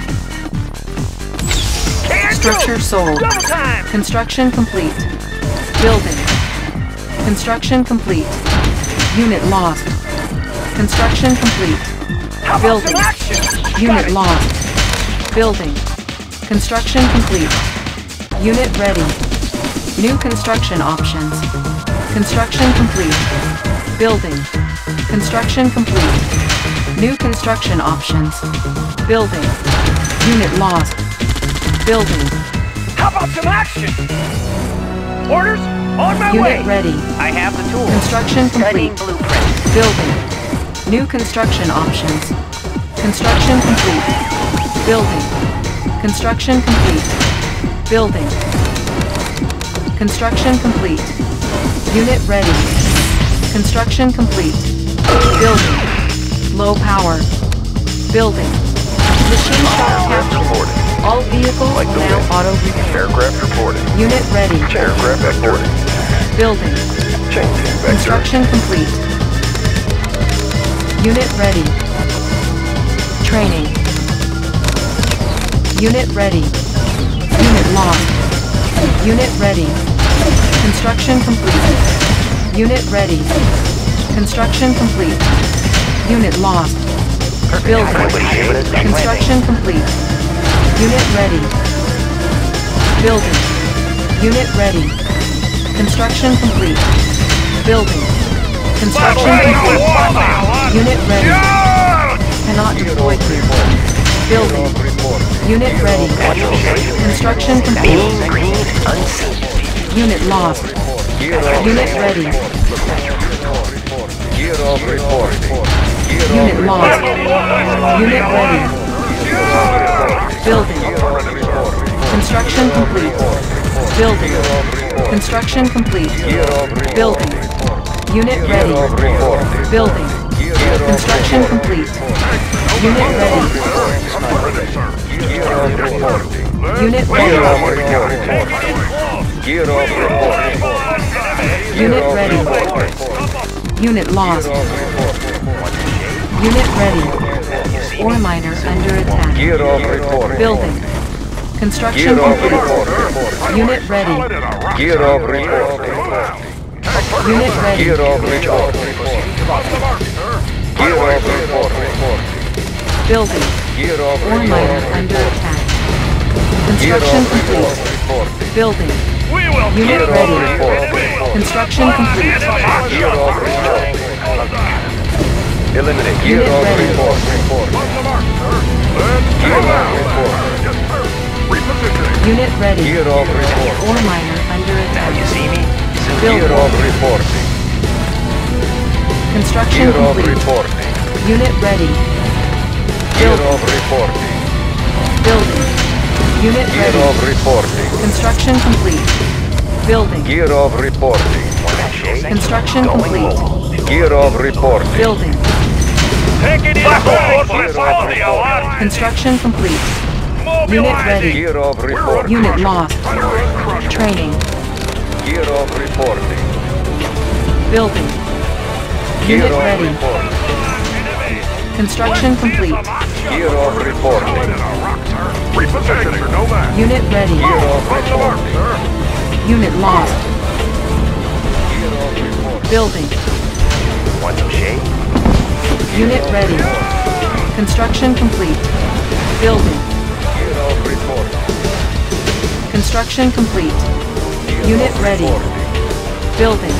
[SPEAKER 6] Can
[SPEAKER 5] Structure
[SPEAKER 6] do!
[SPEAKER 5] sold.
[SPEAKER 6] Double time!
[SPEAKER 5] Construction complete. Building. Construction complete. Unit lost. Construction complete.
[SPEAKER 6] How about
[SPEAKER 5] Building.
[SPEAKER 6] some action?
[SPEAKER 5] Unit
[SPEAKER 6] Got it.
[SPEAKER 5] lost. Building. Construction complete. Unit ready. New construction options. Construction complete. Building. Construction complete. New construction options. Building. Unit lost. Building.
[SPEAKER 6] How about some action? Orders? On my way!
[SPEAKER 5] Unit ready.
[SPEAKER 6] I have the tools.
[SPEAKER 5] Construction complete.
[SPEAKER 6] blueprint.
[SPEAKER 5] Building. New construction options. Construction complete. Building. Construction complete. Building. Construction complete. Unit ready. Construction complete. Building. Low power. Building. Machine shop captured. All vehicles now auto repair.
[SPEAKER 4] Aircraft reporting.
[SPEAKER 5] Unit ready.
[SPEAKER 4] Aircraft reporting.
[SPEAKER 5] Building.
[SPEAKER 4] Changing vector.
[SPEAKER 5] Construction complete. Unit ready. Training. Unit ready. Unit lost. Unit ready. Construction complete. Unit ready. Construction complete. Unit lost. Building. Construction complete. Unit ready. Building. Unit ready. Construction complete. Building. Construction complete. Unit ready. Cannot deploy here. Building. Unit ready. Construction complete. Unit lost. Unit ready.
[SPEAKER 4] Gear of report.
[SPEAKER 5] Unit lost. Unit ready. Building. Construction complete. Building. Construction complete. Building. Unit ready. Building. Construction complete. Unit ready. Unit ready.
[SPEAKER 4] Gear of report.
[SPEAKER 5] Unit ready. Unit lost. Unit ready. Ore miner under attack.
[SPEAKER 4] Gear of report.
[SPEAKER 5] Building. Construction complete. Unit ready.
[SPEAKER 4] Gear of report.
[SPEAKER 5] Unit ready.
[SPEAKER 4] Gear of report. Gear of report.
[SPEAKER 5] Building.
[SPEAKER 4] Gear of
[SPEAKER 5] Ore miner
[SPEAKER 4] report.
[SPEAKER 5] under attack.
[SPEAKER 4] Gear
[SPEAKER 5] Construction
[SPEAKER 4] of
[SPEAKER 5] complete.
[SPEAKER 4] report.
[SPEAKER 5] Building.
[SPEAKER 6] We will
[SPEAKER 5] Unit
[SPEAKER 4] Gear of
[SPEAKER 5] ready.
[SPEAKER 4] report.
[SPEAKER 5] Construction complete.
[SPEAKER 4] Gear of report. Eliminate. Gear
[SPEAKER 5] Unit
[SPEAKER 4] of
[SPEAKER 5] ready.
[SPEAKER 4] report. Gear of report.
[SPEAKER 5] Unit ready.
[SPEAKER 4] Gear of report.
[SPEAKER 5] Ore miner under attack.
[SPEAKER 4] Gear
[SPEAKER 5] Building.
[SPEAKER 4] of reporting.
[SPEAKER 5] Construction
[SPEAKER 4] Gear of
[SPEAKER 5] complete.
[SPEAKER 4] reporting.
[SPEAKER 5] Unit ready.
[SPEAKER 4] Gear of reporting.
[SPEAKER 5] Building. Unit
[SPEAKER 4] Gear
[SPEAKER 5] ready.
[SPEAKER 4] of reporting.
[SPEAKER 5] Construction complete. Building.
[SPEAKER 4] Gear of reporting.
[SPEAKER 5] Construction complete.
[SPEAKER 4] Gear of reporting.
[SPEAKER 5] Building.
[SPEAKER 6] Taking in forces on the alarm.
[SPEAKER 5] Construction complete. Unit ready.
[SPEAKER 4] Gear of reporting.
[SPEAKER 5] Unit lost. Training.
[SPEAKER 4] Gear of reporting.
[SPEAKER 5] Building.
[SPEAKER 4] Gear
[SPEAKER 5] Unit
[SPEAKER 4] of
[SPEAKER 5] ready.
[SPEAKER 4] reporting.
[SPEAKER 5] Construction complete.
[SPEAKER 4] Gear of reporting.
[SPEAKER 5] Unit ready.
[SPEAKER 4] Gear of reporting.
[SPEAKER 5] Unit lost.
[SPEAKER 4] Gear of reporting.
[SPEAKER 5] Building.
[SPEAKER 6] Want some shade?
[SPEAKER 5] Unit ready. Construction complete. Building.
[SPEAKER 4] Gear of reporting.
[SPEAKER 5] Construction complete. Unit ready. Building.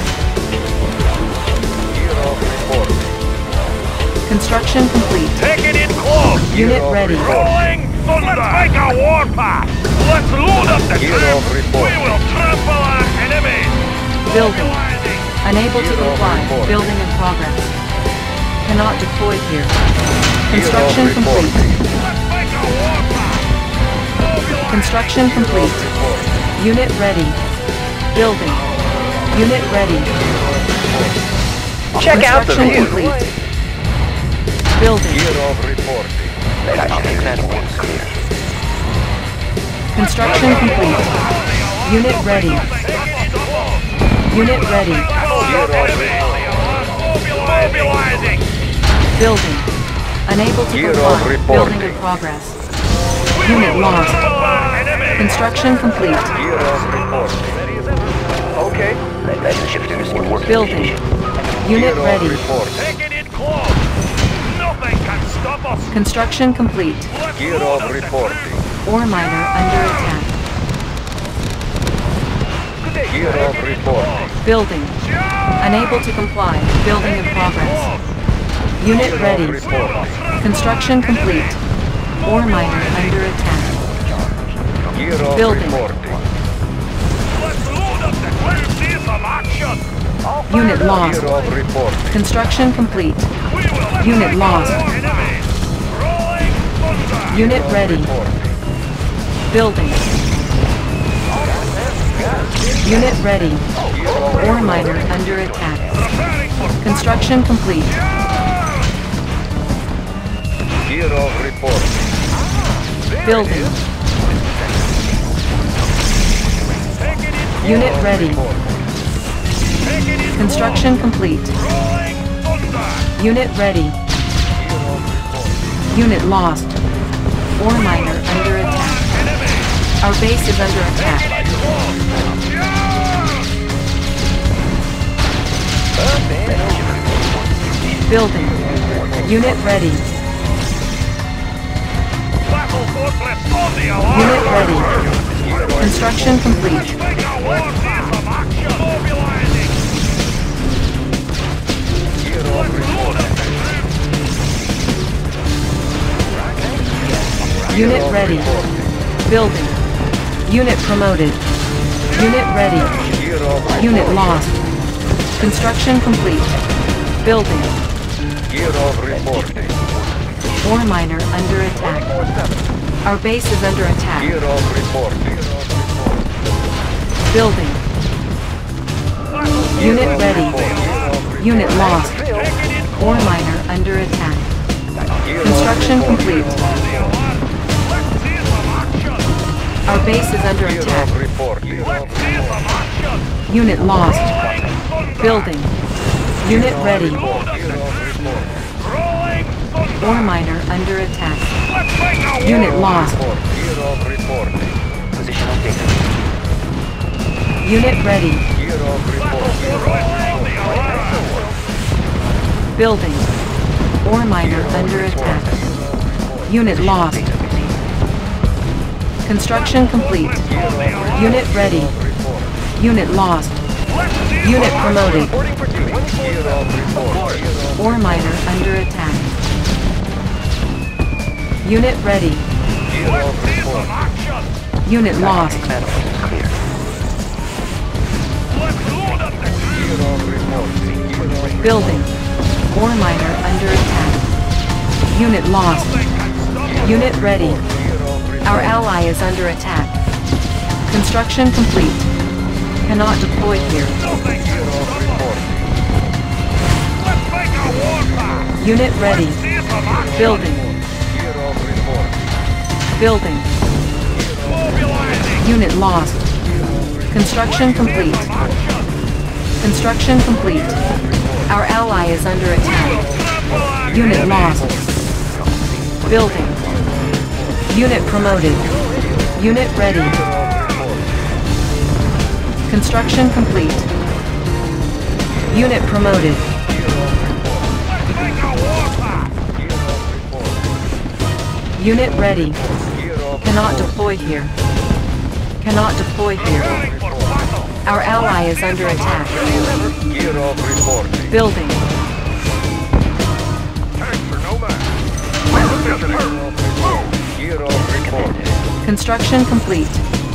[SPEAKER 4] Gear of reporting.
[SPEAKER 5] Construction complete.
[SPEAKER 6] Taking it close.
[SPEAKER 5] Unit ready.
[SPEAKER 6] Rolling thunder. Let's make a warpath. Let's load up the
[SPEAKER 4] Gear
[SPEAKER 6] troops.
[SPEAKER 4] of report.
[SPEAKER 6] We will trample our enemies.
[SPEAKER 5] Building. Unable to
[SPEAKER 4] Gear of
[SPEAKER 5] comply.
[SPEAKER 4] report.
[SPEAKER 5] Building in progress. Cannot deploy here.
[SPEAKER 4] Gear
[SPEAKER 5] Construction
[SPEAKER 4] of
[SPEAKER 5] complete.
[SPEAKER 4] reporting.
[SPEAKER 6] Let's make a warpath. Mobilize.
[SPEAKER 5] Construction complete. Unit ready. Building. Unit ready.
[SPEAKER 6] Check out the
[SPEAKER 5] Construction
[SPEAKER 6] view.
[SPEAKER 5] complete. Building.
[SPEAKER 4] Gear of reporting.
[SPEAKER 5] Construction complete. Unit ready. Unit ready.
[SPEAKER 4] Gear of reporting.
[SPEAKER 6] Mobilizing.
[SPEAKER 5] Building. Unable to
[SPEAKER 4] Gear of
[SPEAKER 5] comply.
[SPEAKER 4] reporting.
[SPEAKER 5] Building in progress. Unit lost.
[SPEAKER 6] Trample our enemies.
[SPEAKER 5] Construction complete.
[SPEAKER 4] Gear of reporting.
[SPEAKER 6] Okay.
[SPEAKER 5] Building. Unit
[SPEAKER 4] Gear of
[SPEAKER 5] ready.
[SPEAKER 4] reporting.
[SPEAKER 6] Taking it close. Nothing can stop us.
[SPEAKER 5] Construction complete.
[SPEAKER 6] Let's
[SPEAKER 4] Gear
[SPEAKER 6] load
[SPEAKER 4] of
[SPEAKER 6] up the
[SPEAKER 4] reporting.
[SPEAKER 5] Ore miner under attack.
[SPEAKER 4] Gear of reporting.
[SPEAKER 5] Building. Unable to comply. Building in progress. Unit
[SPEAKER 4] Gear of
[SPEAKER 5] ready.
[SPEAKER 4] reporting.
[SPEAKER 5] Construction complete. Ore miner under attack.
[SPEAKER 4] Gear of
[SPEAKER 5] Building.
[SPEAKER 4] reporting.
[SPEAKER 6] Let's load up the troops. See some action.
[SPEAKER 5] Unit lost.
[SPEAKER 4] Gear of reporting.
[SPEAKER 5] Construction complete.
[SPEAKER 6] We will
[SPEAKER 5] Unit lost.
[SPEAKER 6] enemies. Rolling thunder.
[SPEAKER 5] Unit ready.
[SPEAKER 4] Reporting.
[SPEAKER 5] Building. Unit ready. Ore miner under attack.
[SPEAKER 6] Preparing for
[SPEAKER 5] Construction complete.
[SPEAKER 4] Gear of reporting.
[SPEAKER 5] Building.
[SPEAKER 6] taking it.
[SPEAKER 5] Unit ready.
[SPEAKER 6] Taking it.
[SPEAKER 5] Construction complete.
[SPEAKER 6] Rolling thunder.
[SPEAKER 5] Unit ready. Unit lost. Ore miner under attack.
[SPEAKER 6] Enemies.
[SPEAKER 5] Our base is under attack. Building. Unit ready.
[SPEAKER 6] Battle fortress on the alarm.
[SPEAKER 5] Unit ready. Construction complete.
[SPEAKER 6] Make a war. See some action. Mobilizing.
[SPEAKER 4] Gear of
[SPEAKER 6] Load up the troops.
[SPEAKER 5] Unit ready. Building. Unit promoted. Unit ready.
[SPEAKER 4] Gear of
[SPEAKER 5] Unit lost. Construction complete. Building.
[SPEAKER 4] Gear of reporting.
[SPEAKER 5] Ore miner under attack. Our base is under attack.
[SPEAKER 4] Gear of reporting.
[SPEAKER 5] Building. Unit ready. Unit lost. Ore miner under attack. Construction complete. Our base is under
[SPEAKER 4] Gear of
[SPEAKER 5] attack.
[SPEAKER 4] reporting.
[SPEAKER 5] Unit lost. Building. Unit ready. Ore miner under attack. Unit lost.
[SPEAKER 4] Gear of reporting.
[SPEAKER 5] Unit ready.
[SPEAKER 4] Gear of reporting.
[SPEAKER 5] Building. Ore miner under attack. Unit lost. Construction complete. Unit ready. Unit lost. Unit promoted. Ore miner under attack. Unit ready. Unit lost. Building. Ore miner under attack. Unit lost. Unit ready. Our ally is under attack. Construction complete. Cannot deploy here. Unit ready. Building. Building. Unit lost. Construction complete. Construction complete. Our ally is under attack. Unit lost. Building. Unit promoted. Unit ready. Construction complete. Unit promoted. Unit ready. Cannot deploy here. Cannot deploy here. Our ally is under attack.
[SPEAKER 4] Gear of reporting.
[SPEAKER 5] Building.
[SPEAKER 4] Gear of reporting.
[SPEAKER 5] Construction complete.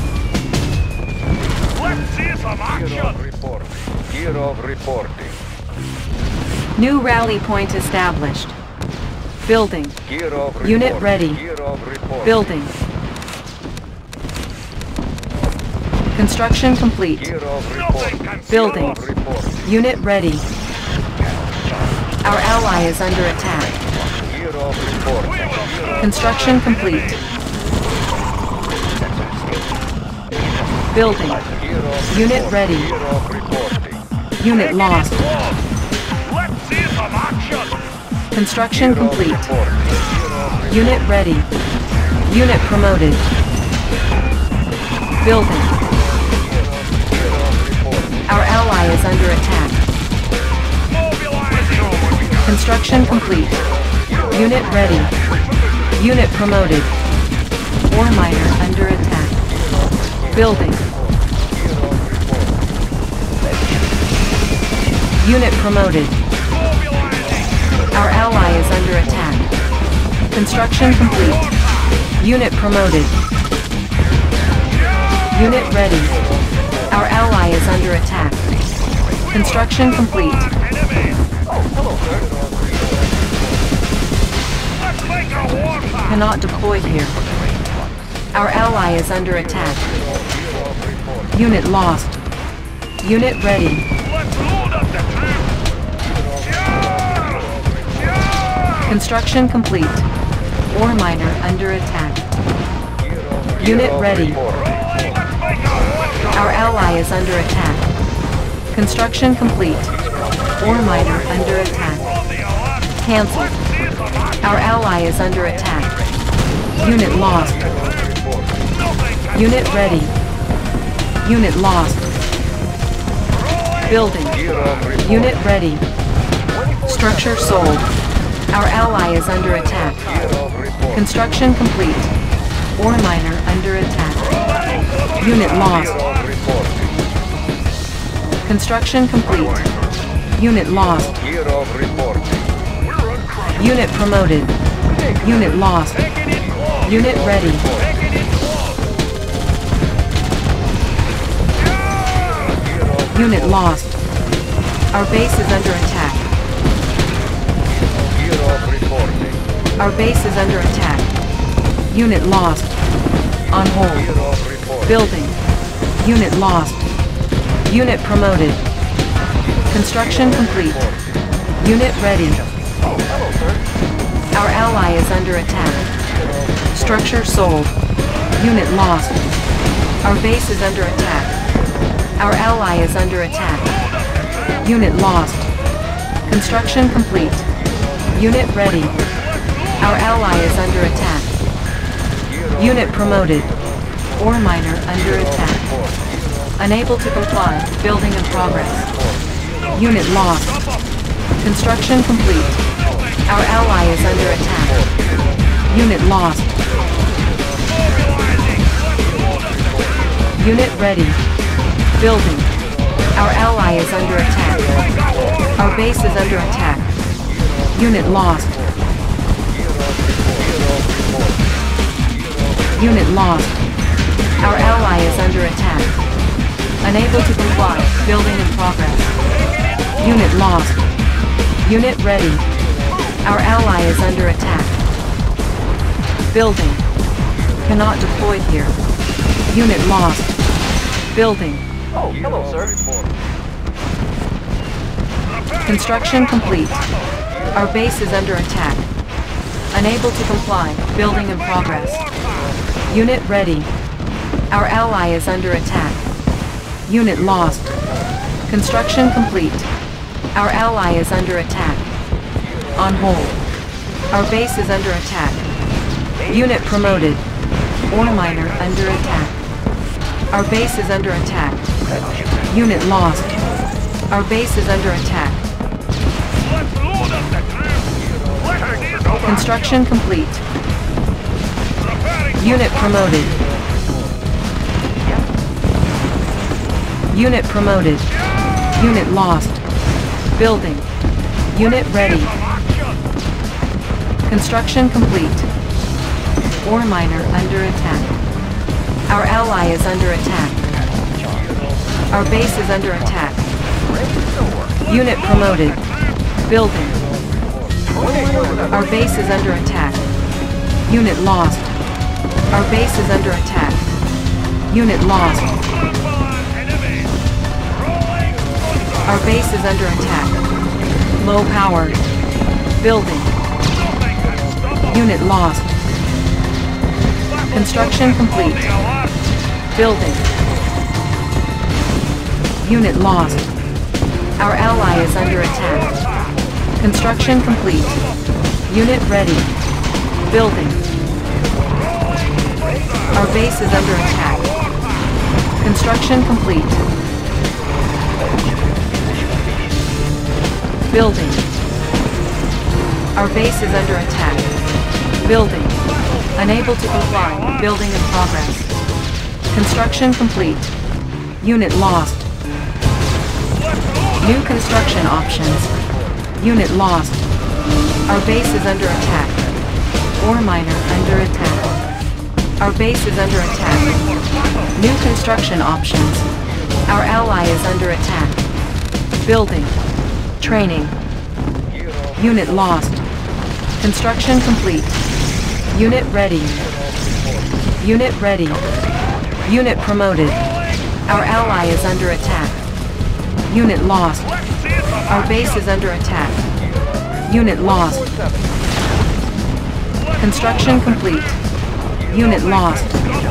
[SPEAKER 6] Let's see some
[SPEAKER 4] Gear
[SPEAKER 6] action.
[SPEAKER 4] of reporting. Gear of reporting.
[SPEAKER 5] New rally point established. Building.
[SPEAKER 4] Gear of reporting.
[SPEAKER 5] Unit ready.
[SPEAKER 4] Gear of reporting.
[SPEAKER 5] Building. Construction complete.
[SPEAKER 4] Gear of
[SPEAKER 6] Nothing
[SPEAKER 4] reporting.
[SPEAKER 6] can
[SPEAKER 5] Building.
[SPEAKER 4] Gear of reporting.
[SPEAKER 5] Unit ready. Our ally is under attack.
[SPEAKER 4] Gear of reporting.
[SPEAKER 5] Construction complete. Building.
[SPEAKER 4] Gear of
[SPEAKER 5] Unit
[SPEAKER 4] reporting.
[SPEAKER 5] ready.
[SPEAKER 4] Gear of reporting.
[SPEAKER 5] Unit lost.
[SPEAKER 6] Let's see some action.
[SPEAKER 5] Construction
[SPEAKER 4] Gear of
[SPEAKER 5] complete.
[SPEAKER 4] reporting. Gear of
[SPEAKER 5] Unit ready. Unit promoted. Building. Our ally is under attack. Construction complete. Unit ready. Unit promoted. Ore miner under attack. Building. Unit promoted. Our ally is under attack. Construction complete. Unit promoted. Unit ready. Our ally is under attack. Construction complete. Cannot deploy here. Our ally is under attack. Unit lost. Unit ready. Construction complete. Ore miner under attack. Unit ready. Our ally is under attack. Construction complete. Ore miner under attack. Cancelled. Our ally is under attack. Unit lost. Unit ready. Unit lost. Building. Unit ready. Structure sold. Our ally is under attack. Construction complete. Ore miner under attack. Unit lost. Construction complete. Unit lost.
[SPEAKER 4] Gear of reporting.
[SPEAKER 5] Unit promoted. Unit lost. Unit ready. Unit lost. Our base is under attack.
[SPEAKER 4] Gear of reporting.
[SPEAKER 5] Our base is under attack. Unit lost. On
[SPEAKER 4] Gear
[SPEAKER 5] hold.
[SPEAKER 4] of reporting.
[SPEAKER 5] Building. Unit lost. Unit promoted. Construction complete. Unit ready. Our ally is under attack. Structure sold. Unit lost. Our base is under attack. Our ally is under attack. Unit lost. Construction complete. Unit ready. Our ally is under attack. Unit promoted. Ore miner under attack. Unable to comply. Building in progress. Unit lost. Construction complete. Our ally is under attack. Unit lost. Unit ready. Building. Our ally is under attack. Our base is under attack. Unit lost. Unit lost. Our ally is under attack. Unable to comply. Building in progress. Unit lost. Unit ready. Our ally is under attack. Building. Cannot deploy here. Unit lost. Building.
[SPEAKER 6] Oh, hello, sir.
[SPEAKER 5] Construction complete. Our base is under attack. Unable to comply. Building in progress. Unit ready. Our ally is under attack. Unit lost. Construction complete. Our ally is under attack. On hold. Our base is under attack. Unit promoted. Ore miner under attack. Our base is under attack. Unit lost. Our base is under attack. Construction complete. Unit promoted. Unit promoted. Unit lost. Building. Unit ready. Construction complete. Ore miner under attack. Our ally is under attack. Our base is under attack. Unit promoted. Building. Our base is under attack. Unit lost. Our base is under attack. Unit lost. Our base is under attack. Low power. Building. Unit lost. Construction complete. Building. Unit lost. Our ally is under attack. Construction complete. Unit ready. Building. Our base is under attack. Construction complete. Building. Our base is under attack. Building. Unable to comply. Building in progress. Construction complete. Unit lost. New construction options. Unit lost. Our base is under attack. Ore miner under attack. Our base is under attack. New construction options. Our ally is under attack. Building. Training. Unit lost. Construction complete. Unit ready. Unit ready. Unit promoted. Our ally is under attack. Unit lost. Our base is under attack. Unit lost. Construction complete. Unit lost.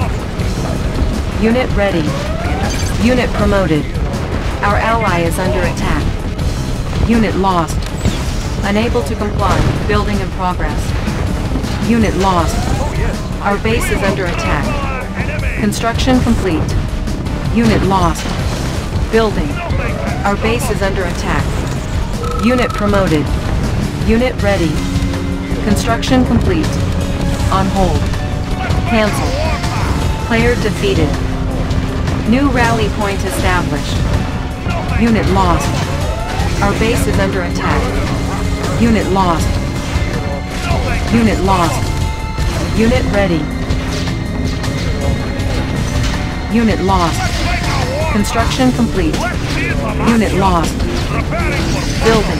[SPEAKER 5] Unit ready. Unit promoted. Our ally is under attack. Unit lost. Unable to comply. Building in progress. Unit lost. Our base is under attack. Construction complete. Unit lost. Building. Our base is under attack. Unit promoted. Unit ready. Construction complete. On hold. Cancel. Player defeated. New rally point established. Unit lost. Our base is under attack. Unit lost. Unit lost. Unit ready. Unit lost. Construction complete. Unit lost. Building.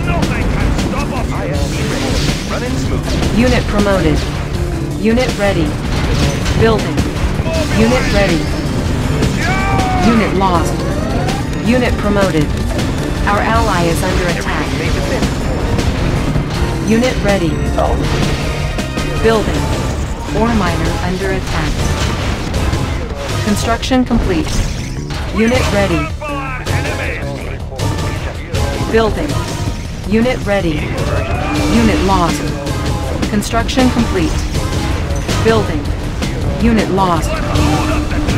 [SPEAKER 5] Unit promoted. Unit ready. Building. Unit ready. Unit lost. Unit promoted. Our ally is under attack. Unit ready. Building. Ore miner under attack. Construction complete. Unit ready. Building. Unit ready. Unit lost. Construction complete. Building. Unit lost.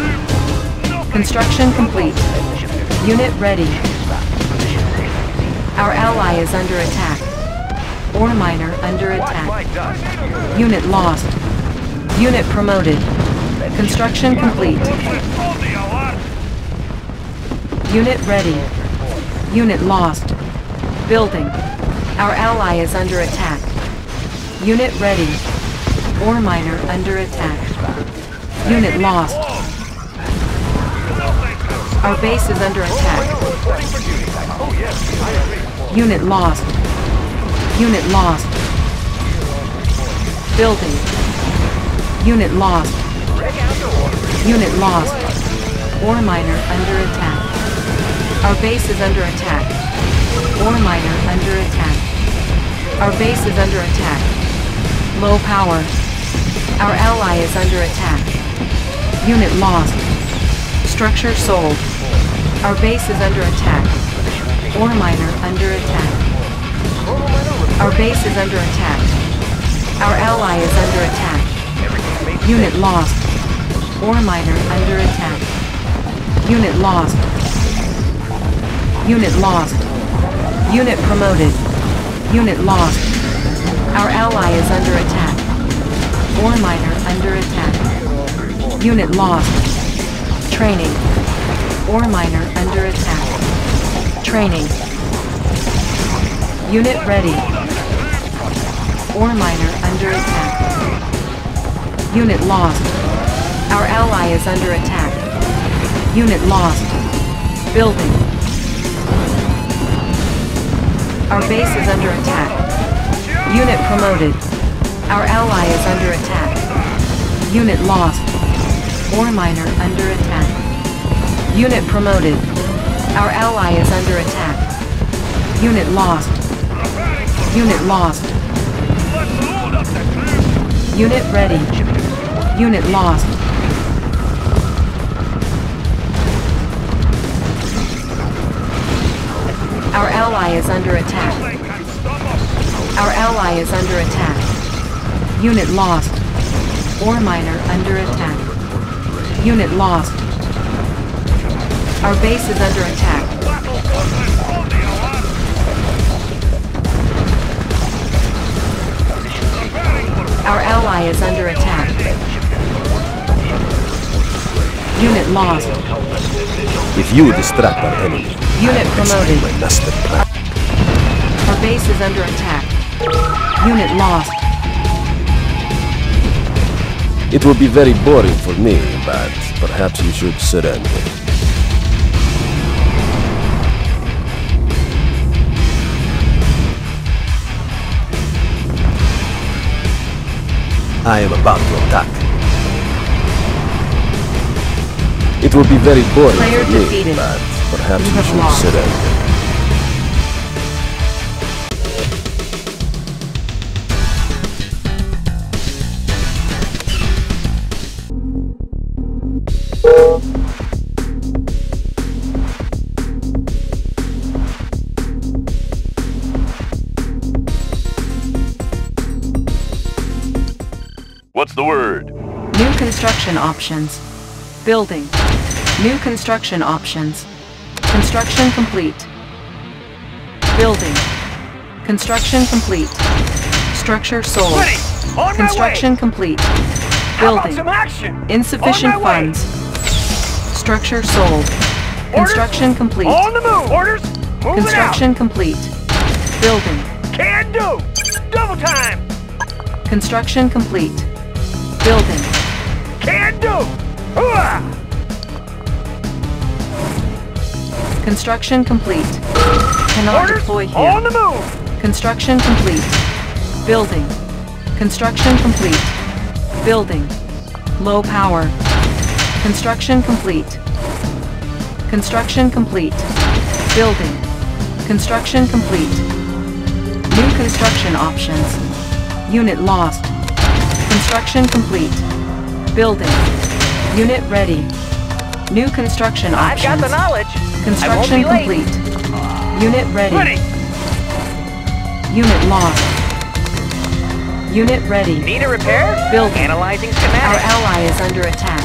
[SPEAKER 5] Construction complete. Unit ready. Our ally is under attack. Ore miner under
[SPEAKER 6] Watch
[SPEAKER 5] attack.
[SPEAKER 6] my dust.
[SPEAKER 5] Unit lost. Unit promoted. Construction complete. Unit ready. Unit lost. Building. Our ally is under attack. Unit ready. Ore miner under attack. Unit lost. Our base is under attack. Unit lost. Unit lost. Building. Unit lost. Unit lost. Ore miner under attack. Our base is under attack. Ore miner under attack. Our base is under attack. Low power. Our ally is under attack. Unit lost. Structure sold. Our base is under attack. Ore miner under attack. Our base is under attack. Our ally is under attack. Unit lost. Ore miner under attack. Unit lost. Unit lost. Unit promoted. Unit lost. Our ally is under attack. Ore miner under attack. Unit lost. Training. Ore miner under attack. Training. Unit ready. Ore miner under attack. Unit lost. Our ally is under attack. Unit lost. Building. Our base is under attack. Unit promoted. Our ally is under attack. Unit lost. Ore miner under attack. Unit promoted. Our ally is under attack. Unit lost. Unit lost. Unit ready. Unit lost. Our ally is under attack. Our ally is under attack. Unit lost. Ore miner under attack. Unit lost. Our base is under attack. Our ally is under attack. Unit lost.
[SPEAKER 7] If you distract our enemy,
[SPEAKER 5] Unit promoted.
[SPEAKER 7] my master plan.
[SPEAKER 5] Our base is under attack. Unit lost.
[SPEAKER 7] It will be very boring for me, but perhaps you should surrender. I am about to attack. It will be very boring
[SPEAKER 5] Player
[SPEAKER 7] for me,
[SPEAKER 5] defeated.
[SPEAKER 7] but perhaps
[SPEAKER 5] You
[SPEAKER 7] you
[SPEAKER 5] have
[SPEAKER 7] should
[SPEAKER 5] lost.
[SPEAKER 7] surrender.
[SPEAKER 8] What's the word?
[SPEAKER 5] New construction options. Building. New construction options. Construction complete. Building. Construction complete. Structure sold.
[SPEAKER 6] Ready! On my
[SPEAKER 5] Construction
[SPEAKER 6] way!
[SPEAKER 5] complete.
[SPEAKER 6] How about
[SPEAKER 5] Building.
[SPEAKER 6] some action?
[SPEAKER 5] Insufficient
[SPEAKER 6] On my way!
[SPEAKER 5] funds. Structure sold. Construction complete.
[SPEAKER 6] On the move! Orders! Moving
[SPEAKER 5] Construction complete. Building.
[SPEAKER 6] out! Can do! Double time!
[SPEAKER 5] Construction complete. Building.
[SPEAKER 6] Can do! Hooah!
[SPEAKER 5] Construction complete. Cannot
[SPEAKER 6] Orders!
[SPEAKER 5] deploy here.
[SPEAKER 6] On the move!
[SPEAKER 5] Construction complete. Building. Construction complete. Building. Low power. Construction complete. Construction complete. Building. Construction complete. New construction options. Unit lost. Construction complete. Building. Unit ready. New construction
[SPEAKER 6] I've
[SPEAKER 5] options.
[SPEAKER 6] got the knowledge!
[SPEAKER 5] Construction
[SPEAKER 6] I won't be late.
[SPEAKER 5] complete. Unit ready.
[SPEAKER 6] Ready!
[SPEAKER 5] Unit lost. Unit ready.
[SPEAKER 6] Need a repair?
[SPEAKER 5] Building.
[SPEAKER 6] Analyzing
[SPEAKER 5] Our
[SPEAKER 6] schematics.
[SPEAKER 5] ally is under attack.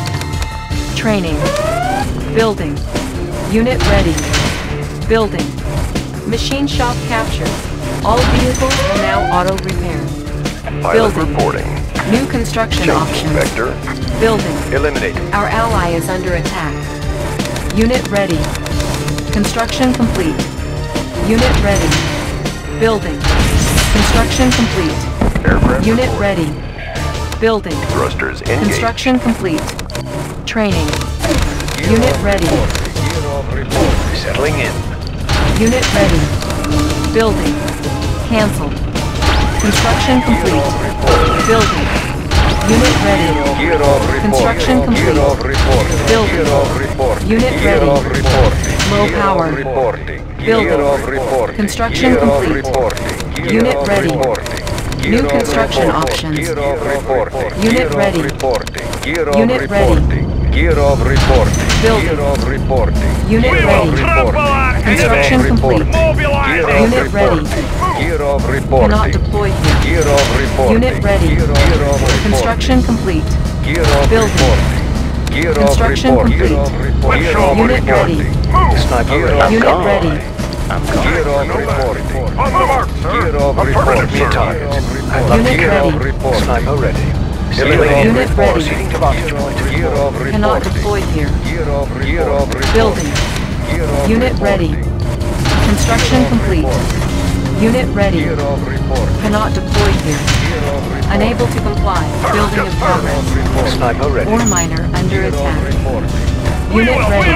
[SPEAKER 5] Training. Building. Unit ready. Building. Machine shop captured. All vehicles are now auto-repaired.
[SPEAKER 8] Pilot
[SPEAKER 5] Building.
[SPEAKER 8] reporting.
[SPEAKER 5] New construction
[SPEAKER 8] Change
[SPEAKER 5] options.
[SPEAKER 8] vector.
[SPEAKER 5] Building.
[SPEAKER 8] Eliminated.
[SPEAKER 5] Our ally is under attack. Unit ready. Construction complete. Unit ready. Building. Construction complete.
[SPEAKER 8] Aircraft
[SPEAKER 5] Unit
[SPEAKER 8] reporting.
[SPEAKER 5] ready. Building.
[SPEAKER 8] Thrusters engaged.
[SPEAKER 5] Construction complete. Training. Unit ready.
[SPEAKER 8] Settling in.
[SPEAKER 5] Unit ready. Building. Cancel. Construction complete. Building. Unit ready.
[SPEAKER 2] Gear of report.
[SPEAKER 5] Construction complete.
[SPEAKER 2] Gear of report.
[SPEAKER 5] Building.
[SPEAKER 2] Gear of report.
[SPEAKER 5] Unit
[SPEAKER 2] Gear
[SPEAKER 5] ready.
[SPEAKER 2] of reporting.
[SPEAKER 5] Low
[SPEAKER 2] Gear
[SPEAKER 5] power.
[SPEAKER 2] of reporting.
[SPEAKER 5] Building.
[SPEAKER 2] Gear of reporting.
[SPEAKER 5] Construction
[SPEAKER 2] Gear of
[SPEAKER 5] complete.
[SPEAKER 2] reporting. Gear
[SPEAKER 5] Unit
[SPEAKER 2] of
[SPEAKER 5] ready.
[SPEAKER 2] reporting.
[SPEAKER 5] New
[SPEAKER 2] Gear of
[SPEAKER 5] construction
[SPEAKER 2] reporting.
[SPEAKER 5] options.
[SPEAKER 2] Gear of reporting.
[SPEAKER 5] Unit
[SPEAKER 2] Gear
[SPEAKER 5] ready.
[SPEAKER 2] of reporting. Gear of
[SPEAKER 5] Unit ready.
[SPEAKER 2] reporting. Gear of reporting.
[SPEAKER 5] Building.
[SPEAKER 2] Gear of reporting.
[SPEAKER 5] Unit
[SPEAKER 2] Gear
[SPEAKER 5] ready.
[SPEAKER 2] of reporting.
[SPEAKER 5] Construction
[SPEAKER 2] Gear of
[SPEAKER 5] complete.
[SPEAKER 2] reporting.
[SPEAKER 6] Mobilize.
[SPEAKER 2] Gear of
[SPEAKER 5] Unit ready.
[SPEAKER 2] reporting. Gear of
[SPEAKER 5] Cannot
[SPEAKER 2] reporting.
[SPEAKER 5] deploy here.
[SPEAKER 2] Gear of reporting.
[SPEAKER 5] Unit ready.
[SPEAKER 2] Gear of reporting.
[SPEAKER 5] Construction complete.
[SPEAKER 2] Gear of
[SPEAKER 5] Building.
[SPEAKER 2] reporting. Gear of
[SPEAKER 5] Construction
[SPEAKER 2] reporting.
[SPEAKER 5] complete.
[SPEAKER 2] Gear of reporting. Gear of
[SPEAKER 5] Unit ready.
[SPEAKER 2] reporting.
[SPEAKER 8] Sniper
[SPEAKER 2] Gear
[SPEAKER 8] ready.
[SPEAKER 2] of
[SPEAKER 5] Unit
[SPEAKER 2] reporting.
[SPEAKER 5] ready.
[SPEAKER 2] Gear of reporting.
[SPEAKER 6] On the mark, sir.
[SPEAKER 2] Gear of
[SPEAKER 6] Affirmative,
[SPEAKER 2] reporting.
[SPEAKER 6] sir.
[SPEAKER 8] target.
[SPEAKER 5] Unit
[SPEAKER 2] Gear
[SPEAKER 5] ready.
[SPEAKER 2] of reporting.
[SPEAKER 8] Sniper ready.
[SPEAKER 2] Gear
[SPEAKER 5] Unit
[SPEAKER 2] of
[SPEAKER 5] ready.
[SPEAKER 8] Proceeding to launch point.
[SPEAKER 2] Gear of reporting.
[SPEAKER 5] Cannot deploy here.
[SPEAKER 2] Gear of reporting.
[SPEAKER 5] Building.
[SPEAKER 2] Gear of
[SPEAKER 5] Unit ready.
[SPEAKER 2] reporting.
[SPEAKER 5] Construction complete. Unit ready.
[SPEAKER 2] Gear of reporting.
[SPEAKER 5] Cannot deploy here.
[SPEAKER 2] Gear of reporting.
[SPEAKER 5] Unable to comply. Building in progress.
[SPEAKER 8] Sniper ready.
[SPEAKER 5] Ore miner under
[SPEAKER 2] Gear of
[SPEAKER 5] attack.
[SPEAKER 2] reporting.
[SPEAKER 5] Unit ready.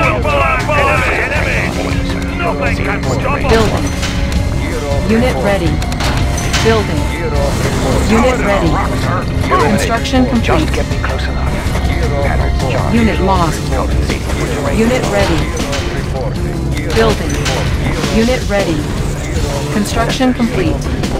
[SPEAKER 6] Nothing can stop us.
[SPEAKER 5] Building. Unit ready. Building.
[SPEAKER 2] Gear of reporting.
[SPEAKER 5] Unit ready. Construction complete.
[SPEAKER 8] Just get me close enough.
[SPEAKER 2] Gear of reporting.
[SPEAKER 5] Unit lost. Unit ready. Building. Unit ready. Construction complete.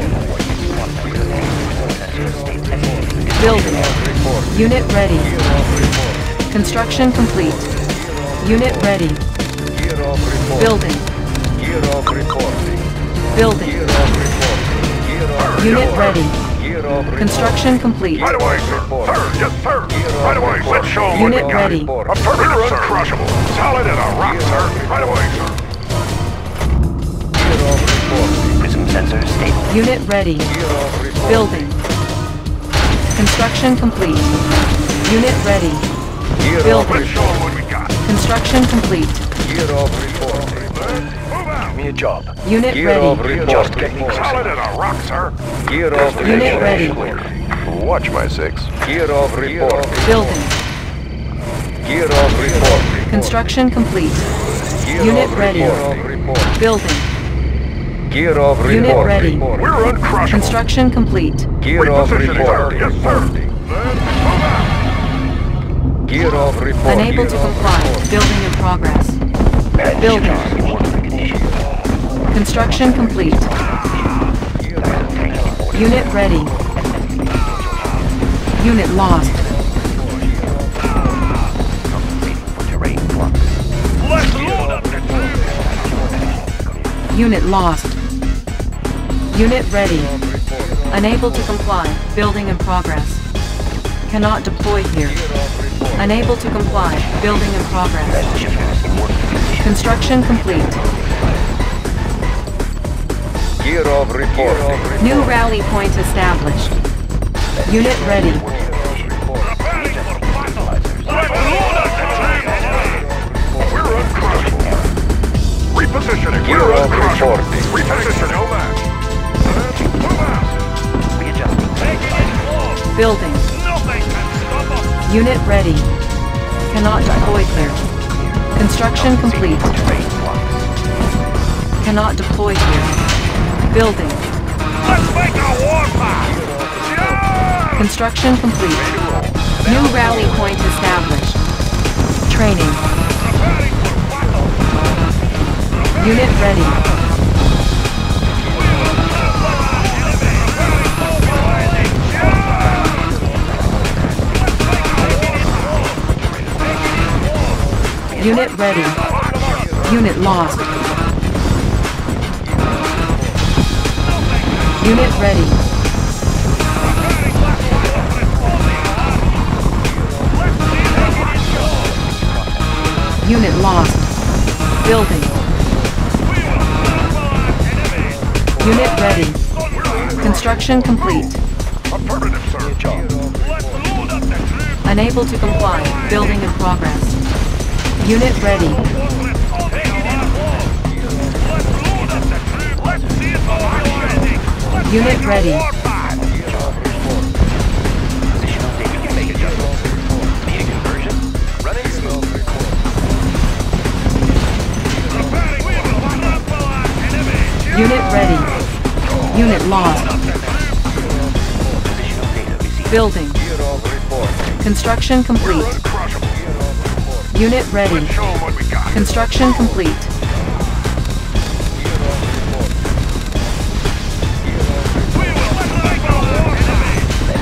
[SPEAKER 5] Building. Unit ready. Construction complete. Unit ready.
[SPEAKER 2] Gear of reporting.
[SPEAKER 5] Building.
[SPEAKER 2] Gear of reporting.
[SPEAKER 5] Building.
[SPEAKER 2] Gear of reporting. Gear of
[SPEAKER 5] Unit ready.
[SPEAKER 2] Gear of reporting.
[SPEAKER 5] Construction complete.
[SPEAKER 6] Right away, sir. Sir, yes, sir. Right away. Let's show 'em what we
[SPEAKER 5] Unit
[SPEAKER 6] got.
[SPEAKER 5] ready.
[SPEAKER 6] Affirmative, sir. Uncrushable. Solid as a rock, sir. Right away, sir.
[SPEAKER 2] Gear of reporting.
[SPEAKER 8] Prism sensor stable.
[SPEAKER 5] Unit ready.
[SPEAKER 2] Gear of reporting.
[SPEAKER 5] Building. Construction complete. Unit ready.
[SPEAKER 2] Gear of
[SPEAKER 5] Building.
[SPEAKER 6] Let's show 'em what we got.
[SPEAKER 5] Construction complete.
[SPEAKER 2] Gear of reporting.
[SPEAKER 6] Move out.
[SPEAKER 8] Give me a job.
[SPEAKER 5] Unit
[SPEAKER 2] Gear of
[SPEAKER 5] ready.
[SPEAKER 8] Just get me
[SPEAKER 2] reporting.
[SPEAKER 8] close
[SPEAKER 6] Solid
[SPEAKER 8] enough.
[SPEAKER 6] as a rock, sir.
[SPEAKER 2] Gear of
[SPEAKER 5] Unit ready.
[SPEAKER 8] Watch my six.
[SPEAKER 2] Gear of reporting.
[SPEAKER 5] Building.
[SPEAKER 2] Gear of reporting.
[SPEAKER 5] Construction complete.
[SPEAKER 2] Gear
[SPEAKER 5] Unit
[SPEAKER 2] of
[SPEAKER 5] ready.
[SPEAKER 2] reporting.
[SPEAKER 5] Building.
[SPEAKER 2] Gear of reporting.
[SPEAKER 5] Unit ready.
[SPEAKER 6] We're uncrushable.
[SPEAKER 5] Construction complete.
[SPEAKER 2] Gear of
[SPEAKER 6] Repositioning, sir.
[SPEAKER 2] reporting.
[SPEAKER 6] Yes, sir. Let's move out.
[SPEAKER 2] Gear of reporting.
[SPEAKER 5] Unable to comply. Building in progress. Building. Construction complete. Unit ready. Unit lost.
[SPEAKER 6] Let's load up the
[SPEAKER 5] Unit lost. Unit ready. Unable to comply. Building in progress. Cannot deploy here. Unable to comply. Building in progress. Construction complete.
[SPEAKER 2] Gear of reporting.
[SPEAKER 5] New rally point established. Unit ready.
[SPEAKER 6] We're uncrushable. Repositioning.
[SPEAKER 2] Gear
[SPEAKER 6] We're
[SPEAKER 2] of
[SPEAKER 6] uncrushable.
[SPEAKER 2] reporting.
[SPEAKER 6] Repositioning. No match. Let's move out.
[SPEAKER 5] Building.
[SPEAKER 6] Nothing can stop us.
[SPEAKER 5] Unit ready. Cannot deploy here. Construction complete. Cannot deploy here. Building.
[SPEAKER 6] Let's make a warpath. Yeah!
[SPEAKER 5] Construction complete. New rally point established. Training. Unit ready. Unit ready. Unit lost. Unit ready. Unit lost. Building. Unit ready. Construction complete.
[SPEAKER 6] Affirmative, sir. Let's load up the troops.
[SPEAKER 5] Unable to comply. Building in progress. Unit ready.
[SPEAKER 6] Let's load up the troops. Let's see some action. Let's
[SPEAKER 5] Unit
[SPEAKER 6] take a
[SPEAKER 5] ready.
[SPEAKER 6] warpath.
[SPEAKER 8] Positional data can make adjustments. Need a conversion? Running smooth.
[SPEAKER 6] Preparing. We will trample on enemy.
[SPEAKER 5] Unit ready. Unit lost.
[SPEAKER 8] Positional data received.
[SPEAKER 5] Building. Construction complete.
[SPEAKER 6] Crush 'em.
[SPEAKER 5] Unit ready.
[SPEAKER 6] Show 'em what we got.
[SPEAKER 5] Construction complete.
[SPEAKER 6] We will trample on enemy.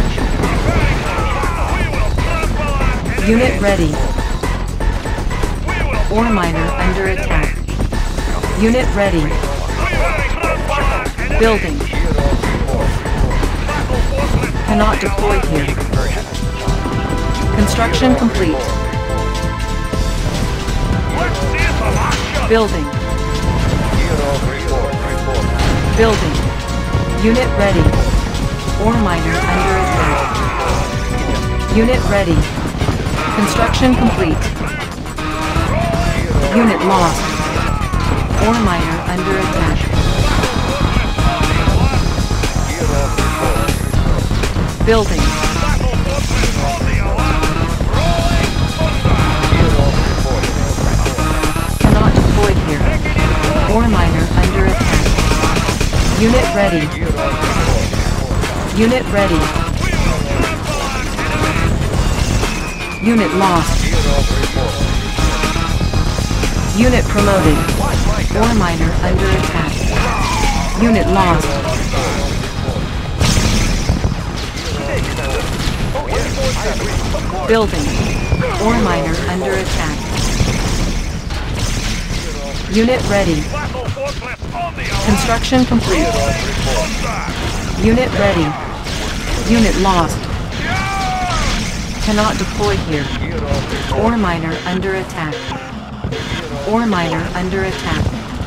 [SPEAKER 6] We will trample on enemy.
[SPEAKER 5] Unit ready.
[SPEAKER 6] We will
[SPEAKER 5] Ore miner under attack. Unit ready. Building. Cannot deploy here. Construction complete.
[SPEAKER 6] Let's see some action.
[SPEAKER 5] Building. Building. Unit ready. Ore miner under attack. Unit ready. Construction complete. Unit lost. Ore miner under attack. Building. Cannot deploy here. Ore miner under attack. Unit ready. Unit ready. Unit lost. Unit promoted. Ore miner under attack. Unit lost. Building. Ore miner under attack. Unit ready. Construction complete. Unit ready. Unit lost. Cannot deploy here. Ore miner under attack. Ore miner under attack.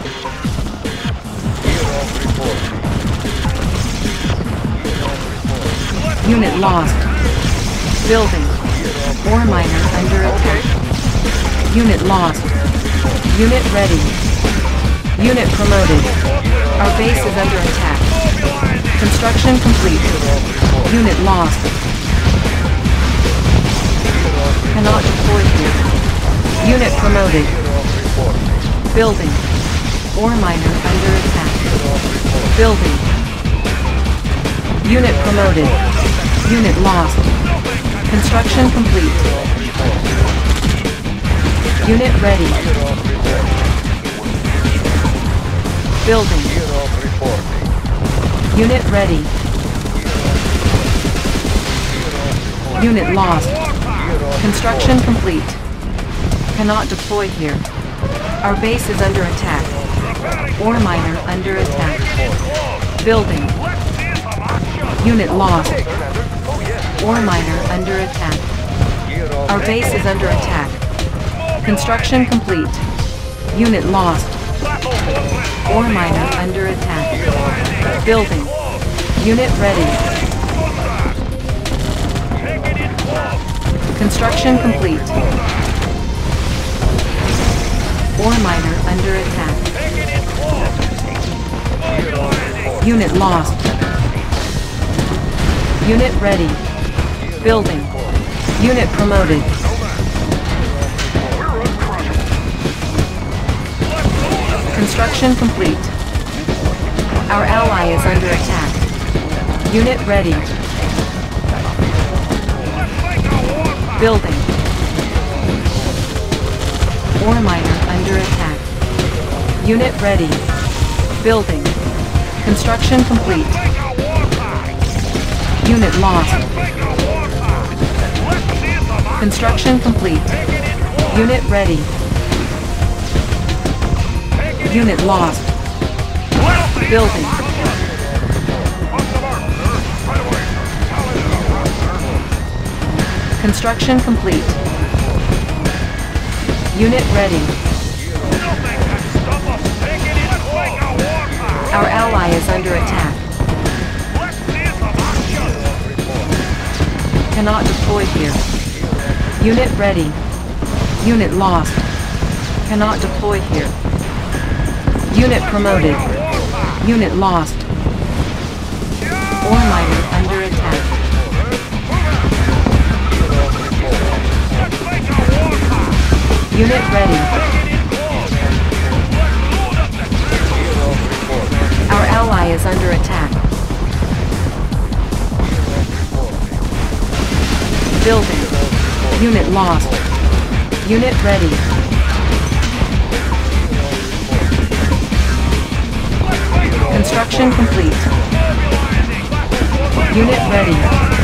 [SPEAKER 5] Unit lost. Building. Ore miner under attack. Unit lost. Unit ready. Unit promoted. Our base is under attack. Construction complete. Unit lost. Cannot deploy here. Unit promoted. Building. Ore miner under attack. Building. Unit promoted. Unit lost. Construction complete. Unit ready. Building. Unit ready. Unit lost. Construction complete. Cannot deploy here. Our base is under attack. Ore miner under attack. Building. Unit lost. Ore miner under attack. Our base is under attack. Construction complete. Unit lost. Ore miner under attack. Building. Unit ready. Construction complete. Ore miner under attack. Unit lost. Unit ready. Building. Unit promoted. Construction complete. Our ally is under attack. Unit ready. Building. Ore miner under attack. Unit ready. Building. Construction complete. Unit lost. Construction complete. Unit ready. Unit lost. Building. Construction complete. Unit ready. Our ally is under attack. Cannot deploy here. Unit ready. Unit lost. Cannot deploy here. Unit promoted. Unit lost. Ore miner under attack. Unit ready. Our ally is under attack. Building. Unit lost. Unit ready. Construction complete. Unit ready.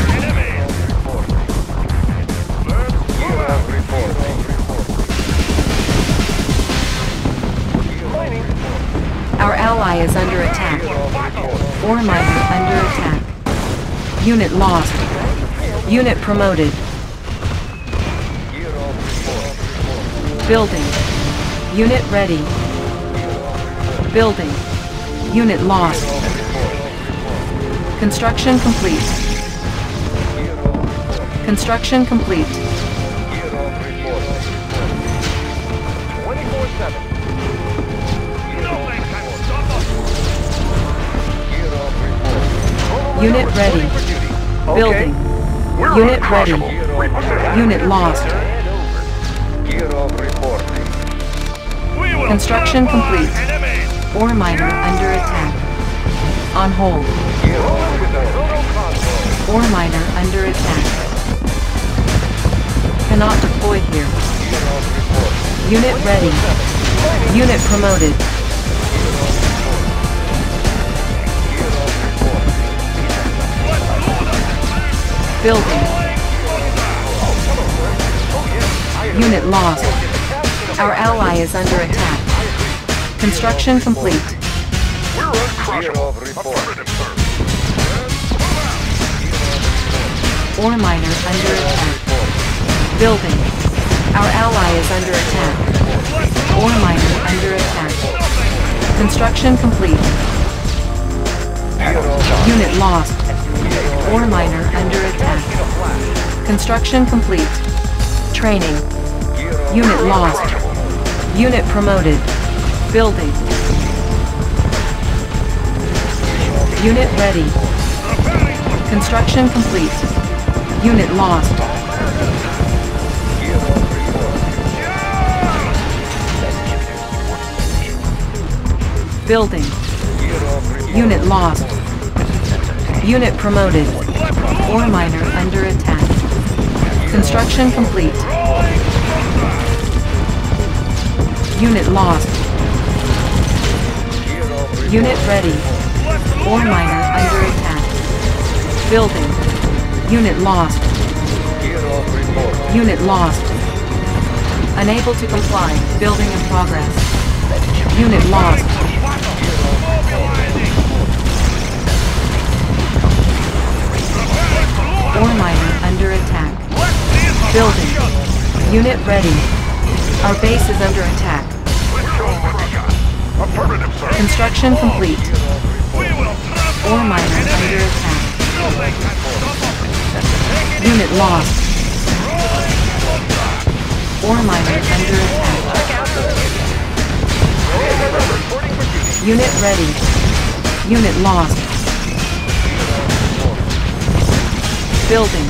[SPEAKER 5] Our ally is under attack. Ore miner under attack. Unit lost. Unit promoted. Building. Unit ready. Building. Unit lost. Construction complete. Construction complete.
[SPEAKER 6] 24/7.
[SPEAKER 5] Unit ready. Building. Unit ready. Unit lost. Construction complete. Ore miner under attack. On hold. Ore miner under attack. Cannot deploy here. Unit ready. Unit promoted. Building. Unit lost. Our ally is under attack. Construction complete. Ore miner under attack. Building. Our ally is under attack. Ore miner under attack. Construction complete. Unit lost. Ore miner under attack. Construction complete. Training. Unit lost. Unit promoted. Building. Unit ready. Construction complete. Unit lost. Building. Unit lost. Unit promoted. Ore miner under attack. Construction complete. Unit lost. Unit ready. Ore miner under attack. Building. Unit lost. Unit lost. Unable to comply. Building in progress. Unit lost. Ore miner under attack. Building. Unit ready. Our base is under attack. Construction complete. Ore miner under attack. Unit lost. Ore miner under attack. Unit ready. Unit lost. Building.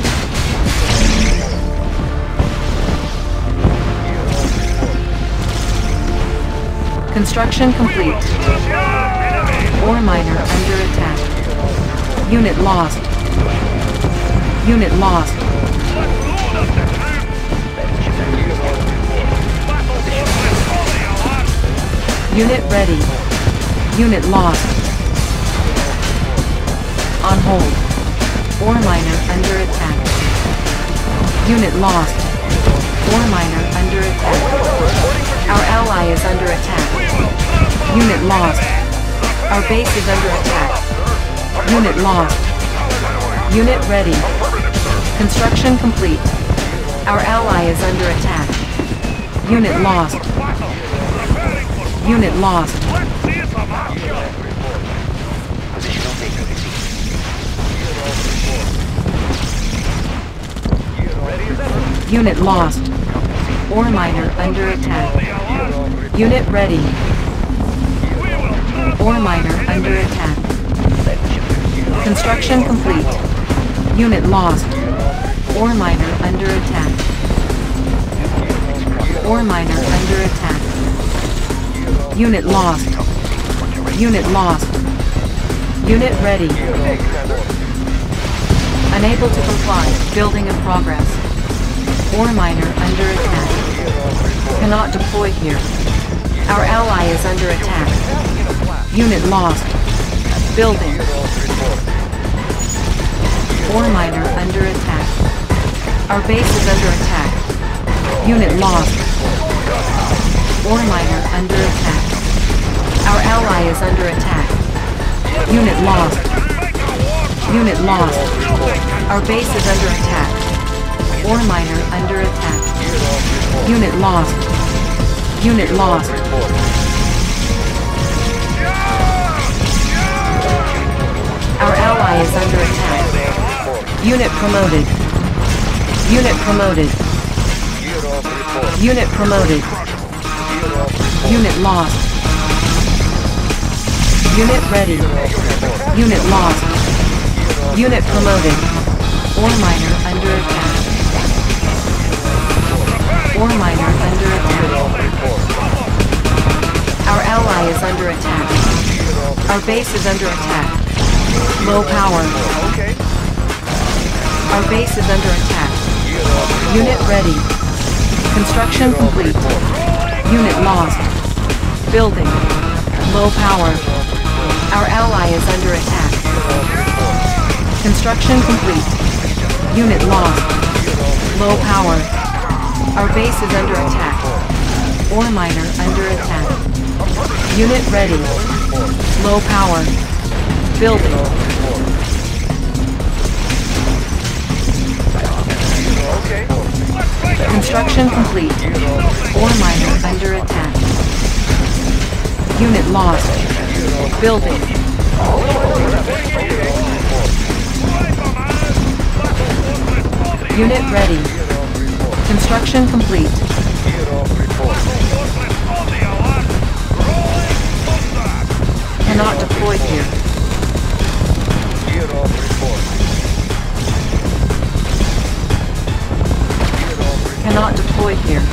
[SPEAKER 5] Construction complete. Ore miner under attack. Unit lost. Unit lost. Unit ready. Unit lost. On hold. Ore miner under attack. Unit lost. Ore miner under attack. Our ally is under attack. Unit lost. Our base is under attack. Unit lost. Unit ready. Construction complete. Our ally is under attack. Unit lost. Unit lost. Unit lost. Ore miner under attack. Unit ready. Ore miner under attack. Construction complete. Unit lost. Ore miner under attack. Ore miner under attack. Unit lost. Unit lost. Unit ready. Unable to comply. Building in progress. Ore miner under attack. Cannot deploy here. Our ally is under attack. Unit lost. Building. Ore miner under attack. Our base is under attack. Unit lost. Ore miner under attack. Our ally is under attack. Unit lost. Unit lost. Our base is under attack. Ore miner under attack. Unit lost. Unit lost. Our ally is under attack. Unit promoted. Unit promoted. Unit promoted. Unit lost. Unit ready. Unit lost. Unit promoted. Ore miner under attack. Ore miner under attack. Our ally is under attack. Our base is under attack. Low power. Our base is under attack. Unit ready. Construction complete. Unit lost. Building. Low power. Our ally is under attack. Construction complete. Unit lost. Low power. Our base is under attack. Ore miner under attack. Unit ready. Low power. Building. Construction complete. Ore miner under attack. Unit lost. Building. Unit ready. Construction complete. Cannot deploy here. Cannot deploy here.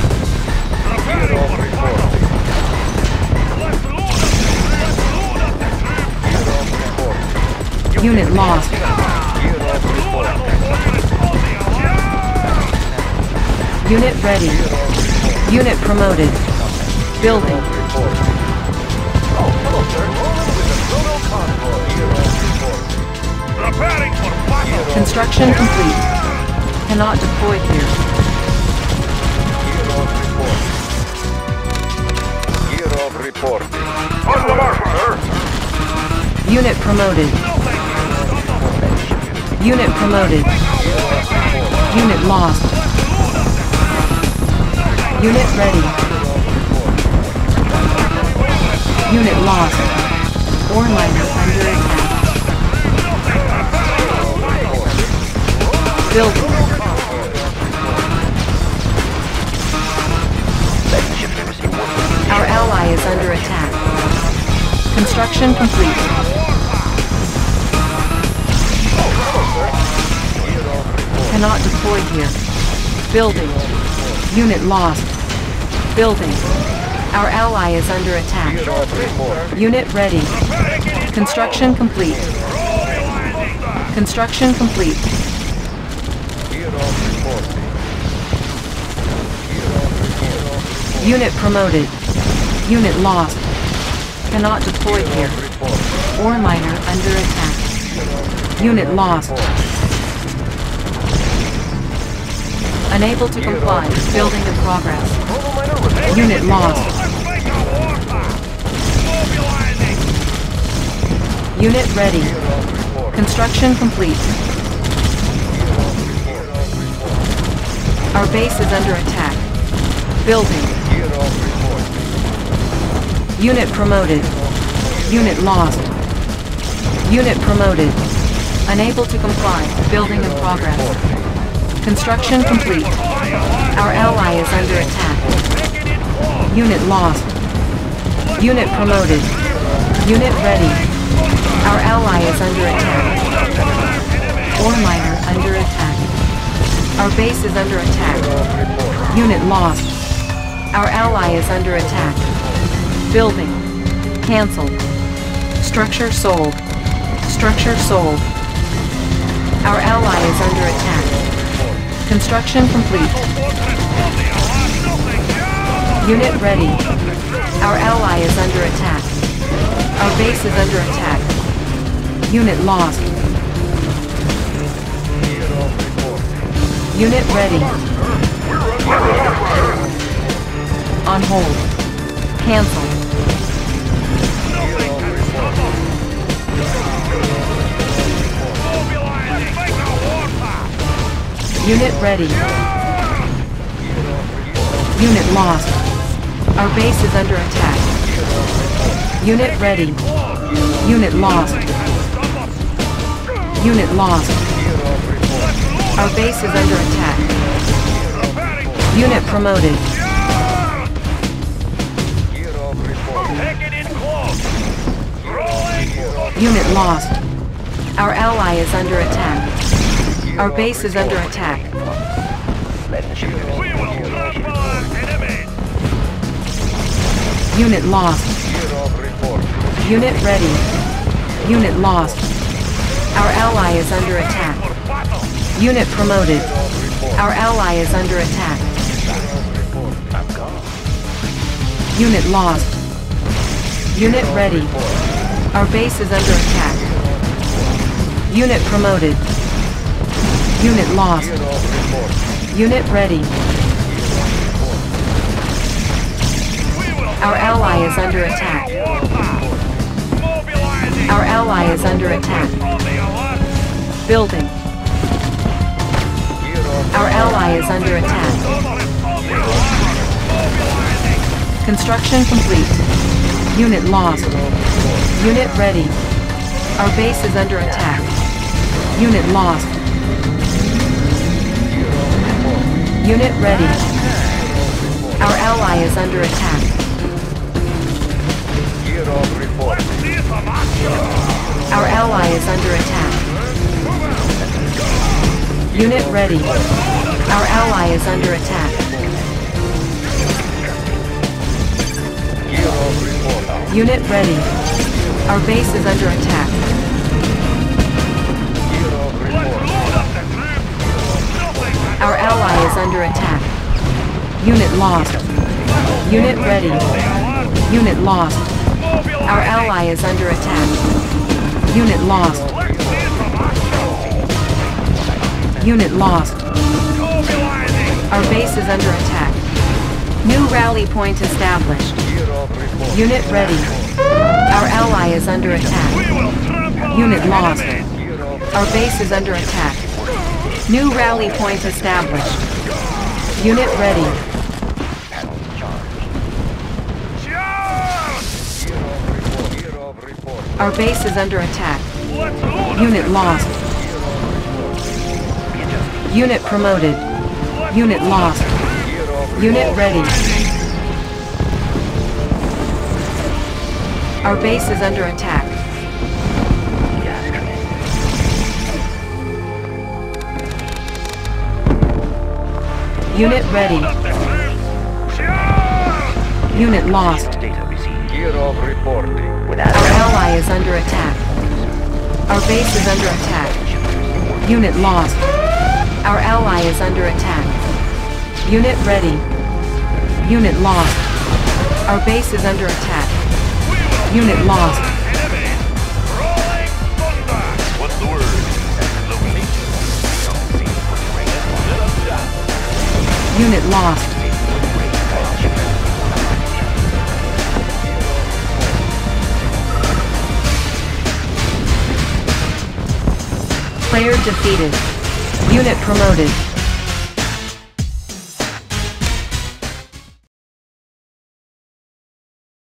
[SPEAKER 5] Unit lost. Unit ready. Unit promoted. Building. Construction complete. Cannot deploy here. Unit promoted. Unit promoted. Unit lost. Unit ready. Unit lost. Ore miner under attack. Building. Our ally is under attack. Construction complete. Cannot deploy here. Building. Unit lost. Building. Our ally is under attack. Unit ready. Construction complete. Construction complete. Unit promoted. Unit lost. Cannot deploy here. Ore miner under attack. Unit lost. Unable to comply. Building in progress. Unit lost. Unit ready. Construction complete. Our base is under attack. Building. Unit promoted. Unit lost. Unit promoted. Unable to comply. Building in progress. Construction complete. Our ally is under attack. Unit lost. Unit promoted. Unit ready. Our ally is under attack. Ore miner under attack. Our base is under attack. Unit lost. Our ally is under attack. Building. Cancelled. Structure sold. Structure sold. Our ally is under attack. Construction complete. Unit ready. Our ally is under attack. Our base is under attack. Unit lost. Unit ready. On hold. Cancel. Unit ready. Unit lost. Our base is under attack. Unit ready. Unit lost. Unit lost. Our base is under attack. Unit promoted. Unit lost. Our ally is under attack. Our base is under attack. Unit lost. Unit ready. Unit lost. Our ally is under attack. Unit promoted. Our ally is under attack. Unit lost. Unit ready. Our base is under attack. Unit promoted. Unit lost. Unit ready. Our ally is under attack. Our ally is under attack. Building. Our ally is under attack. Construction complete. Unit lost. Unit ready. Our base is under attack. Unit lost. Unit ready. Our ally is under attack. Our ally is under attack. Unit ready. Our ally is under attack. Unit ready. Our base is under attack. Our ally is under attack. Unit lost. Unit ready. Unit lost. Our ally is under attack. Unit lost. Unit lost. Our base is under attack. New rally point established. Unit ready. Our ally is under attack. Unit lost. Our base is under attack. New rally point established. Unit ready. Our base is under attack. Unit lost. Unit promoted. Unit lost. Unit ready. Our base is under attack. Unit ready. Unit lost.
[SPEAKER 4] Gear of reporting.
[SPEAKER 5] Our ally is under attack. Our base is under attack. Unit lost. Our ally is under attack. Unit ready. Unit lost. Our base is under attack. Unit lost.
[SPEAKER 8] What's the word?
[SPEAKER 5] Unit lost. Player defeated. Unit promoted.